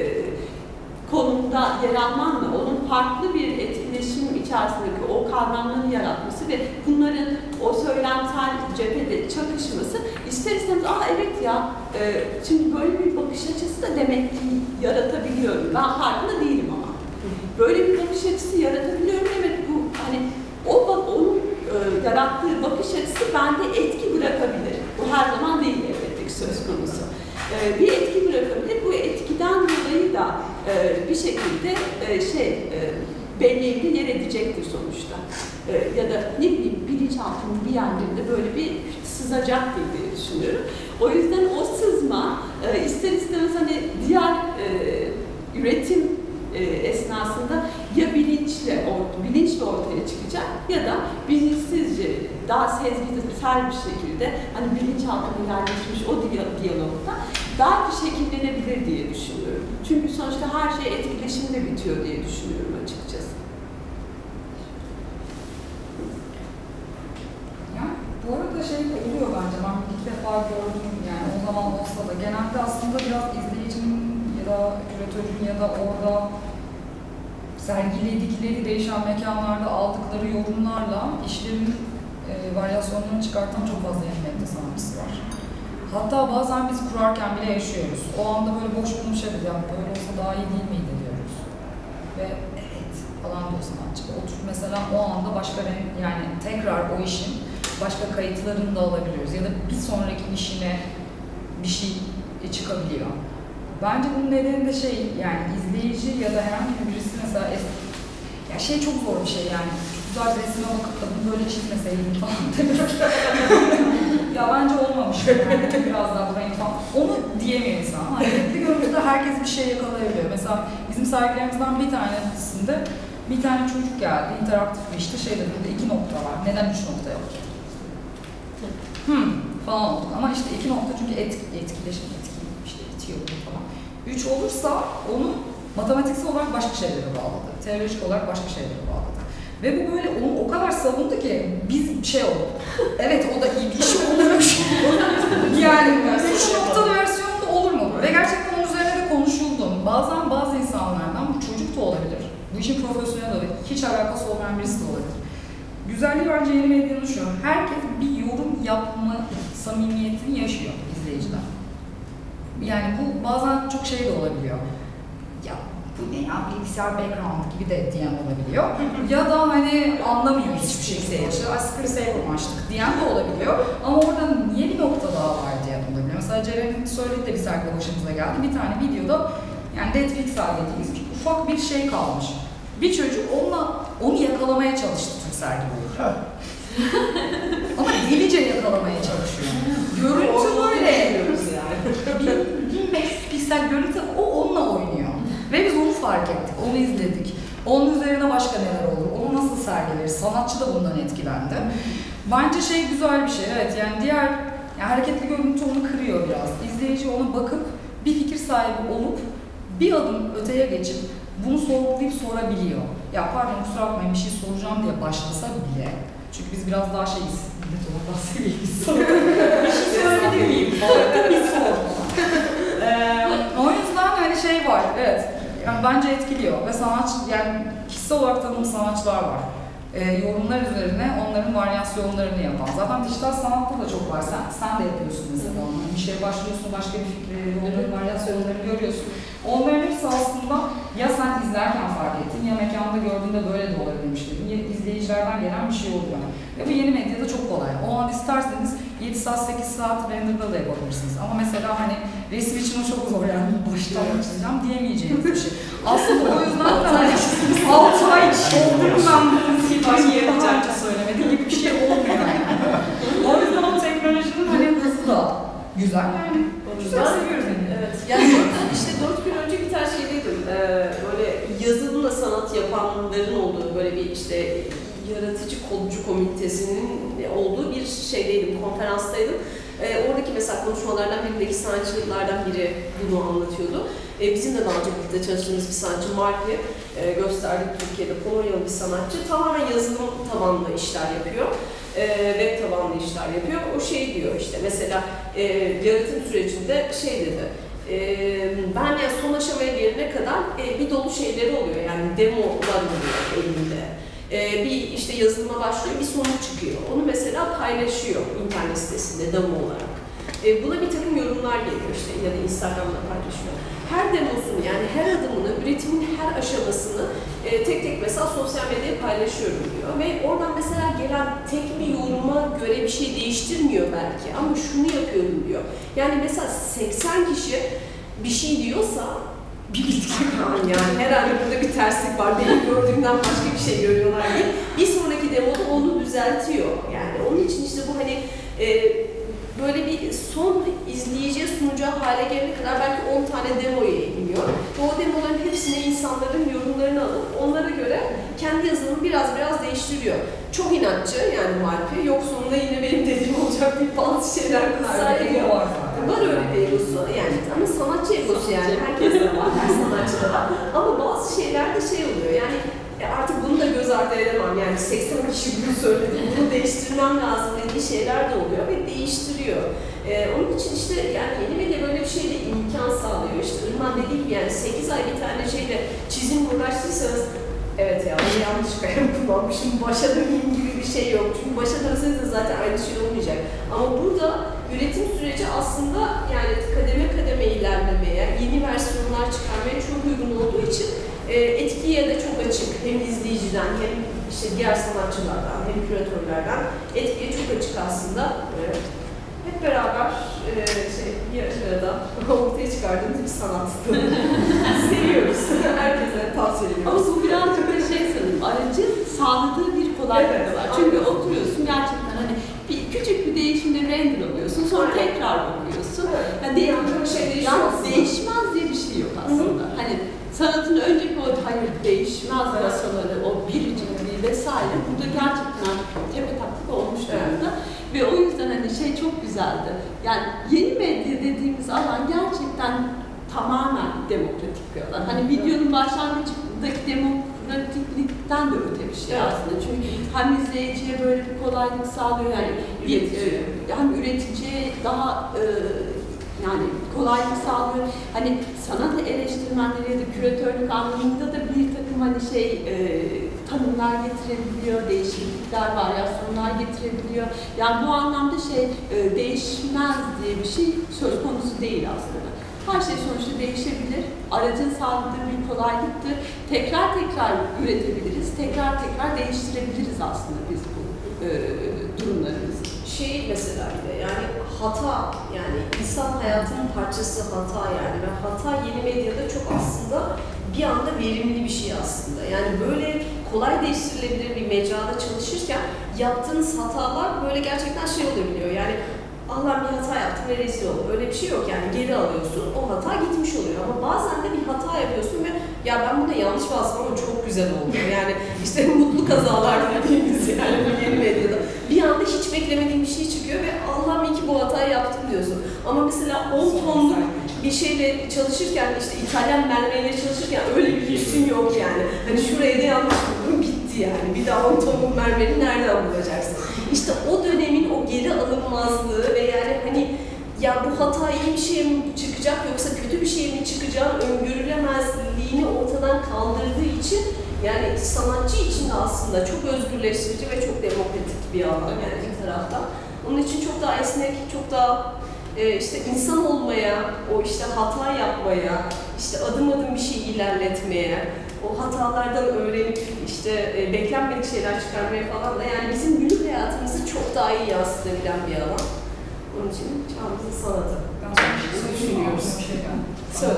konumda yer almamla onun farklı bir etkileşim içerisindeki o kavramları yaratması ve bunların o söylemsel cephede çakışması ister istemez evet ya şimdi böyle bir bakış açısı da demek ki yaratabiliyorum. Ben farkında değilim ama. Böyle bir bakış açısı yaratabiliyorum. Evet, bu hani onun yarattığı bakış açısı bende etki bırakabilir. Bu her zaman değil elbette söz konusu. Bir etki bırakabilir. Bu etkiden dolayı da bir şekilde belleğimde yer edecektir sonuçta. Ya da ne bileyim bilinçaltımın bir yerlerinde böyle bir sızacak diye düşünüyorum. O yüzden o sızma ister istemez hani diğer üretim esnasında ya bilinçli ortaya çıkacak ya da bilinçsizce, daha sezgisel bir şekilde hani bilinçaltına yerleşmiş o diyalogda daha bir şekillenebilir diye düşünüyorum. Çünkü sonuçta her şey etkileşimle bitiyor diye düşünüyorum açıkçası.
Yani bu arada şey oluyor bence, ben ilk defa gördüm yani o zaman olsa da genelde aslında biraz izleyicinin ya da küratörün ya da orada sergiledikleri değişen mekanlarda aldıkları yorumlarla işlerin varyasyonlarını çıkartan çok fazla yeni medya sanatçısı var. Hatta bazen biz kurarken bile yaşıyoruz. O anda böyle boş bulmuş şey ya böyle olsa daha iyi değil miydi diyoruz. Ve evet falan diyor sanatçı. Oturup mesela o anda başka yani tekrar o işin başka kayıtlarını da alabiliyoruz. Ya da bir sonraki işine bir şey çıkabiliyor. Bence bunun nedeni de şey yani izleyici ya da herhangi birisi mesela ya şey çok zor bir şey yani. Güzel bir resme bakıp da bunu böyle çizmeseydim falan demek. Ya bence olmamış yani biraz daha burayı falan. Onu diyemiyor insan. Hareketli görüntüde herkes bir şey yakalayabiliyor. Mesela bizim sergilerimizden bir tanesinde bir tane çocuk geldi, interaktif bir işte şey dedi, burada 2 nokta var. Neden 3 nokta yok? Falan olduk. Ama işte 2 nokta çünkü etkileşim, işte itiyor falan. 3 olursa onu matematiksel olarak başka şeylere bağladı. Teolojik olarak başka şeylere bağladı. Ve bu böyle onu o kadar savundu ki biz şey olduk. Evet o da iyi bir iş olmuş. Yani 3 noktalı versiyonda olur mu? Ve gerçekten onun üzerine de konuşuldu. Bazen bazı insanlardan bu çocuk da olabilir. Bu işin profesyonel olabilir. Hiç alakası olmayan birisi de olabilir. Güzelliği bence yeni medyanın şu. Herkes bir yorum yapma samimiyetini yaşıyor izleyiciden. Yani bu bazen çok şey de olabiliyor. Ya bu ne ya bilgisayar background gibi de diyen olabiliyor. Ya da hani anlamıyor hiçbir şey seyirci. Ay screensaver açtık diyen de olabiliyor. Ama orada niye bir nokta daha var diyen olabiliyor. Mesela Ceren'in söylediği de bir sergide başımıza geldi. Bir tane videoda yani Netflix sergilediğimiz ufak bir şey kalmış. Bir çocuk onu yakalamaya çalıştı tüm sergi boyunca. Ama delice yakalamaya çalışıyor. Görüntü böyle. Yani. 1500 piksel görüntü o onunla oynuyor. Ve biz onu fark ettik, onu izledik. Onun üzerine başka neler olur, onu nasıl sergileriz? Sanatçı da bundan etkilendi. Bence şey güzel bir şey, evet yani diğer yani hareketli görüntü onu kırıyor biraz. İzleyici ona bakıp bir fikir sahibi olup bir adım öteye geçip bunu sorgulayıp sorabiliyor. Ya pardon kusura bakmayın bir şey soracağım diye başlasa bile. Çünkü biz biraz daha şeyiz, millet ondan seviyeyiz. Bir şey söyleyebilir miyim? Bir sor. O yüzden hani şey var, evet. Yani bence etkiliyor ve sanatçı, yani kişisel olarak tanıdığım sanatçılar var. Yorumlar üzerine onların varyasyonlarını yapan. Zaten dijital sanatta da çok var. Sen de yapıyorsun mesela onları. Bir şeye başlıyorsun, başka bir fikri, onların varyasyonlarını görüyorsun. Onların hepsi aslında ya sen izlerken fark ettin ya mekanda gördüğünde böyle de olabilmiş dedin. Ya izleyicilerden gelen bir şey oluyor. Ve bu yeni medyada çok kolay. O an isterseniz 7 saat, 8 saat renderda da yapabilirsiniz. Ama mesela hani resim için o çok zor yani baştan çizeceğim diyemeyeceğiniz bir şey. Aslında o yüzden de hani 6 ay oldum ben bunu başka yapacakça söylemedi gibi bir şey olmuyor yani. O yüzden o teknolojinin hani hızı da güzel yani. Güzel seviyoruz yani.
Evet. Yani işte 4 gün önce bir tane şeydeydim. Böyle yazılımla sanat yapanların olduğu böyle bir işte yaratıcı kodcu komitesinin olduğu bir şeydeydim, konferanstaydım. Oradaki mesela konuşmalardan birindeki sanatçılardan biri bunu anlatıyordu. Bizim de daha önce birlikte çalıştığımız bir sanatçı Mark'ı gösterdik, Türkiye'de Polonyalı bir sanatçı. Tamamen yazılım tabanlı işler yapıyor. Web tabanlı işler yapıyor. O şey diyor işte mesela yaratım sürecinde şey dedi. Ben ya son aşamaya gelene kadar bir dolu şeyleri oluyor yani demolar oluyor elinde. Bir işte yazılıma başlıyor, bir sonuç çıkıyor. Onu mesela paylaşıyor internet sitesinde demo olarak. Buna bir takım yorumlar geliyor işte ya da Instagram'da paylaşıyor. Her demosunu yani her adımını, üretimin her aşamasını tek tek mesela sosyal medyaya paylaşıyorum diyor. Ve oradan mesela gelen tek bir yoruma göre bir şey değiştirmiyor belki ama şunu yapıyorum diyor. Yani mesela 80 kişi bir şey diyorsa bir bitki yani herhalde burada bir terslik var. Benim gördüğümden başka bir şey görüyorlar diye. Bir sonraki demoda onu düzeltiyor. Yani onun için işte bu hani böyle bir son izleyiciye sunacağı hale gelene kadar belki 10 tane demo yayınlıyor. Ve o demoların hepsine insanların yorumlarını alıp onlara göre kendi yazılımını biraz değiştiriyor. Çok inatçı yani Marpi. Yok sonunda yine benim dediğim olacak deyip bazı şeyler ısrar ediyor. Var öyle bir egosu yani ama sanatçı egosu yani herkeste var, her sanatçıda var. Ama bazı şeyler de şey oluyor yani artık bunu da göz ardı edemem yani 80 kişi bunu söyledi, bunu değiştirmem lazım dediği şeyler de oluyor ve değiştiriyor. Onun için işte yani yeni medya böyle bir şeyle imkan sağlıyor. İşte Irmak dediği gibi yani 8 ay bir tane şeyle çizim uğraştıysanız evet ya ben yanlış kalem kullanmışım, başa döneyim gibi bir şey yok. Çünkü başa dönseniz de zaten aynı şey olmayacak. Ama burada üretim süreci aslında yani kademe kademe ilerlemeye, yeni versiyonlar çıkarmaya çok uygun olduğu için etkiye de çok açık. Hem izleyiciden hem işte diğer sanatçılardan hem küratörlerden etkiye çok açık aslında. Hep beraber bir arada ortaya çıkardığımız bir sanat seviyoruz. Herkese tavsiye ediyoruz.
Ama bu birazcık da şey sanırım, aracın sağladığı bir kolaylık var. Çünkü oturuyorsun gerçekten hani küçük bir değişimde render alıyorsun, sonra tekrar bakıyorsun. Yani değişmez diye bir şey yok aslında. Hani sanatın önceki o hayır değişmez yasaları, o biricikliği vesaire burada gerçekten tepe taklak olmuş durumda. Ve o yüzden hani şey çok güzeldi. Yani yeni medya dediğimiz alan gerçekten tamamen demokratik bir alan. Hani videonun başlangıcındaki demokratiklikten de öte bir şey aslında. Çünkü hem izleyiciye böyle bir kolaylık sağlıyor yani hem üreticiye daha yani kolaylık sağlıyor. Hani sanat eleştirmenleri ya da küratörlük anlamında da bir takım hani tanımlar getirebiliyor, değişiklikler, varyasyonlar getirebiliyor. Yani bu anlamda değişmez diye bir şey söz konusu değil aslında. Her şey sonuçta değişebilir. Aracın sağladığı bir kolaylıktır. Tekrar üretebiliriz, tekrar değiştirebiliriz aslında biz bu durumlarımızı.
Mesela yani hata yani insan hayatının parçası hata yani ve hata yeni medyada çok aslında bir anda verimli bir şey aslında. Yani böyle kolay değiştirilebilir bir mecrada çalışırken yaptığınız hatalar böyle gerçekten olabiliyor. Yani Allah bir hata yaptım ve rezil oldum. Öyle bir şey yok yani geri alıyorsun o hata gitmiş oluyor ama bazen de bir hata yapıyorsun ve ya ben buna yanlış bastım ama çok güzel oldu. Yani işte mutlu kazalar dediğimiz yani bu yeni medyada. Bir anda hiç beklemediğin bir şey çıkıyor ve Allah'ım iyi ki bu hatayı yaptım diyorsun. Ama mesela 10 tonluk bir şeyle çalışırken işte İtalyan mermeriyle çalışırken öyle bir lüksün yok yani. Hani şuraya da yanlış buldum bitti yani. Bir daha 10 tonluk mermeri nereden bulacaksın? İşte o dönemin o geri alınmazlığı ve yani hani ya bu hata iyi bir şey mi çıkacak yoksa kötü bir şey mi çıkacağını öngörülemezliğini ortadan kaldırdığı için yani sanatçı için de aslında çok özgürleştirici ve çok demokratik bir alan yani bir taraftan. Onun için çok daha esnek, çok daha işte insan olmaya, o işte hata yapmaya, işte adım adım bir şey ilerletmeye, o hatalardan öğrenip işte beklenmedik şeyler çıkarmaya falan da yani bizim günlük hayatımızı çok daha iyi yansıtabilen bir alan. Onun için çağımızın sanatı. Düşünüyoruz. Söyle.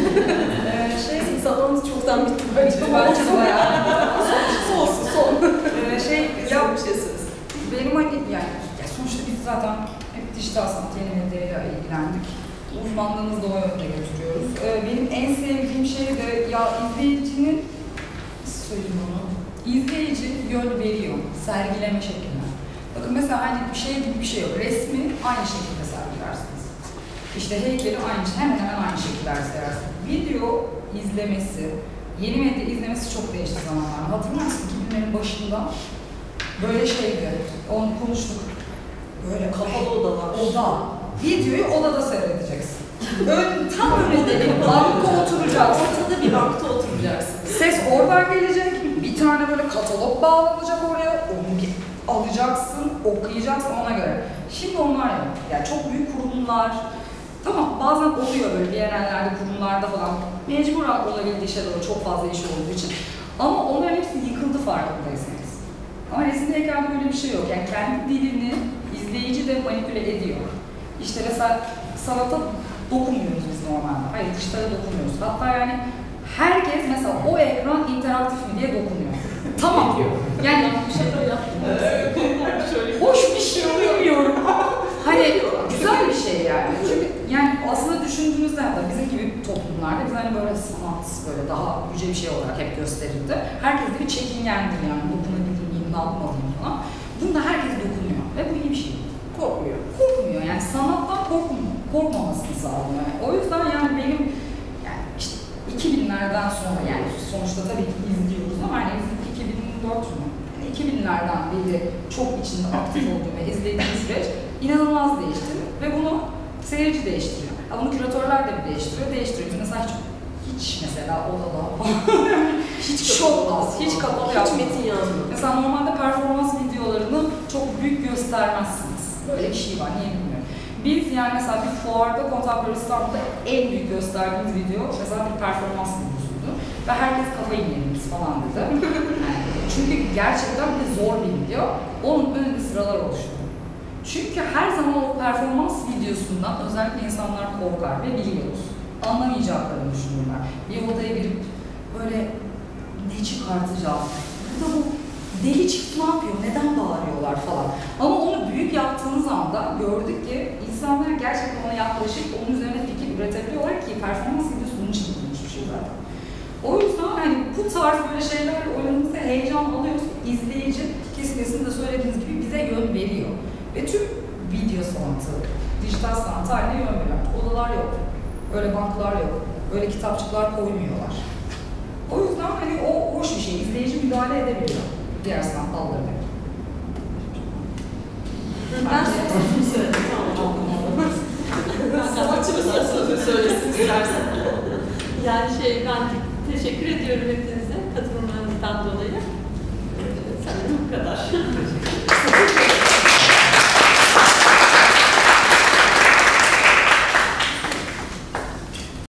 Bizim zamanımız çoktan bitti bence.
Bence de bayağı.
Son.
Bir şey
söz.
Benim hani yani sonuçta biz zaten hep dijital sanat yeni medyayla ilgilendik. Uzmanlığımızı da o yönde götürüyoruz. Benim en sevdiğim şey de ya izleyicinin söyleyeyim onu. İzleyici yön veriyor sergileme şekline. Bakın mesela hani bir şey gibi bir şey yok. Resmi aynı şekilde sergilersiniz. İşte heykeli hemen aynı şekilde sergilersiniz. Video izlemesi, yeni medya izlemesi çok değişti zamanlarda. Hatırlar mısın 2000'lerin başında böyle şeydi, onu konuştuk. Böyle
Kapalı odalar.
Oda. Videoyu odada seyredeceksin. Tam önünde bir bankta oturacaksın.
Ortada bir bankta oturacaksın.
Ses oradan gelecek, bir tane böyle katalog bağlanacak oraya, onu alacaksın, okuyacaksın ona göre. Şimdi onlar yok. Yani çok büyük kurumlar, tamam bazen oluyor böyle bienallerde, kurumlarda falan. Mecburen olabildiği şeyler oluyor, çok fazla iş olduğu için. Ama onların hepsi yıkıldı farkındaysanız. Ama resim heykelde böyle bir şey yok. Yani kendi dilini izleyici de manipüle ediyor. İşte mesela sanata dokunmuyoruz biz normalde. Hayır, dijitale dokunmuyoruz. Hatta yani herkes mesela o ekran interaktif mi diye dokunuyor. Tamam diyor. Yani
Bir şeyler yaptım.
hoş bir şey bilmiyorum. Hani hani böyle sanat, böyle daha yüce bir şey olarak hep gösterildi. Herkes de bir çekingendi yani, dokunabilir miyim, ne yapmalıyım falan. Bunda herkes dokunuyor ve bu iyi bir şey.
Korkmuyor.
Korkmuyor yani, sanattan korkmamasını sağlıyor. Yani. O yüzden yani benim yani işte 2000'lerden sonra, yani sonuçta tabii ki izliyoruz ama hani 2004 mü? Yani 2000'lerden beri çok içinde aktif olduğum ve izlediğim süreç inanılmaz değişti ve bunu seyirci değiştiriyor. Ama bunu küratörler de değiştiriyor. Mesela hiç mesela odada hiç çok az, hiç kapalı
Hiç metin yazmıyor.
Mesela normalde performans videolarını çok büyük göstermezsiniz. Böyle bir şey var, niye bilmiyorum. Biz yani mesela bir fuarda, Contemporary İstanbul'da en büyük gösterdiğimiz video mesela bir performans videosuydu. Ve herkes kafayı yediniz falan dedi. Yani, çünkü gerçekten bir zor bir video. Onun önünde sıralar oluştu. Çünkü her zaman o performans videosundan özellikle insanlar korkar ve biliyoruz. Anlamayacaklarını düşünürler. Bir odaya girip böyle ne çıkartacağız? Burada bu deli çift ne yapıyor? Neden bağırıyorlar falan. Ama onu büyük yaptığınız anda gördük ki insanlar gerçekten ona yaklaşıp onun üzerine fikir üretebiliyorlar ki performans videosu bunun için yapılmış bir şey zaten. O yüzden hani bu tarz böyle şeyler oynadığımızda heyecan alıyoruz. İzleyici kesin de söylediğiniz gibi bize yön veriyor. Ve tüm video sanatı, dijital sanat haline yön veriyor. Odalar yok, öyle banklar yok, öyle kitapçıklar koymuyorlar. O yüzden hani o hoş bir şey, izleyici müdahale edebiliyor diğer sanat dallarına.
Ben sözümü söyledim, tamam. Sanatçı mısın? Sözünü söylesin istersen.
Yani ben teşekkür ediyorum hepinize katılımlarınızdan dolayı.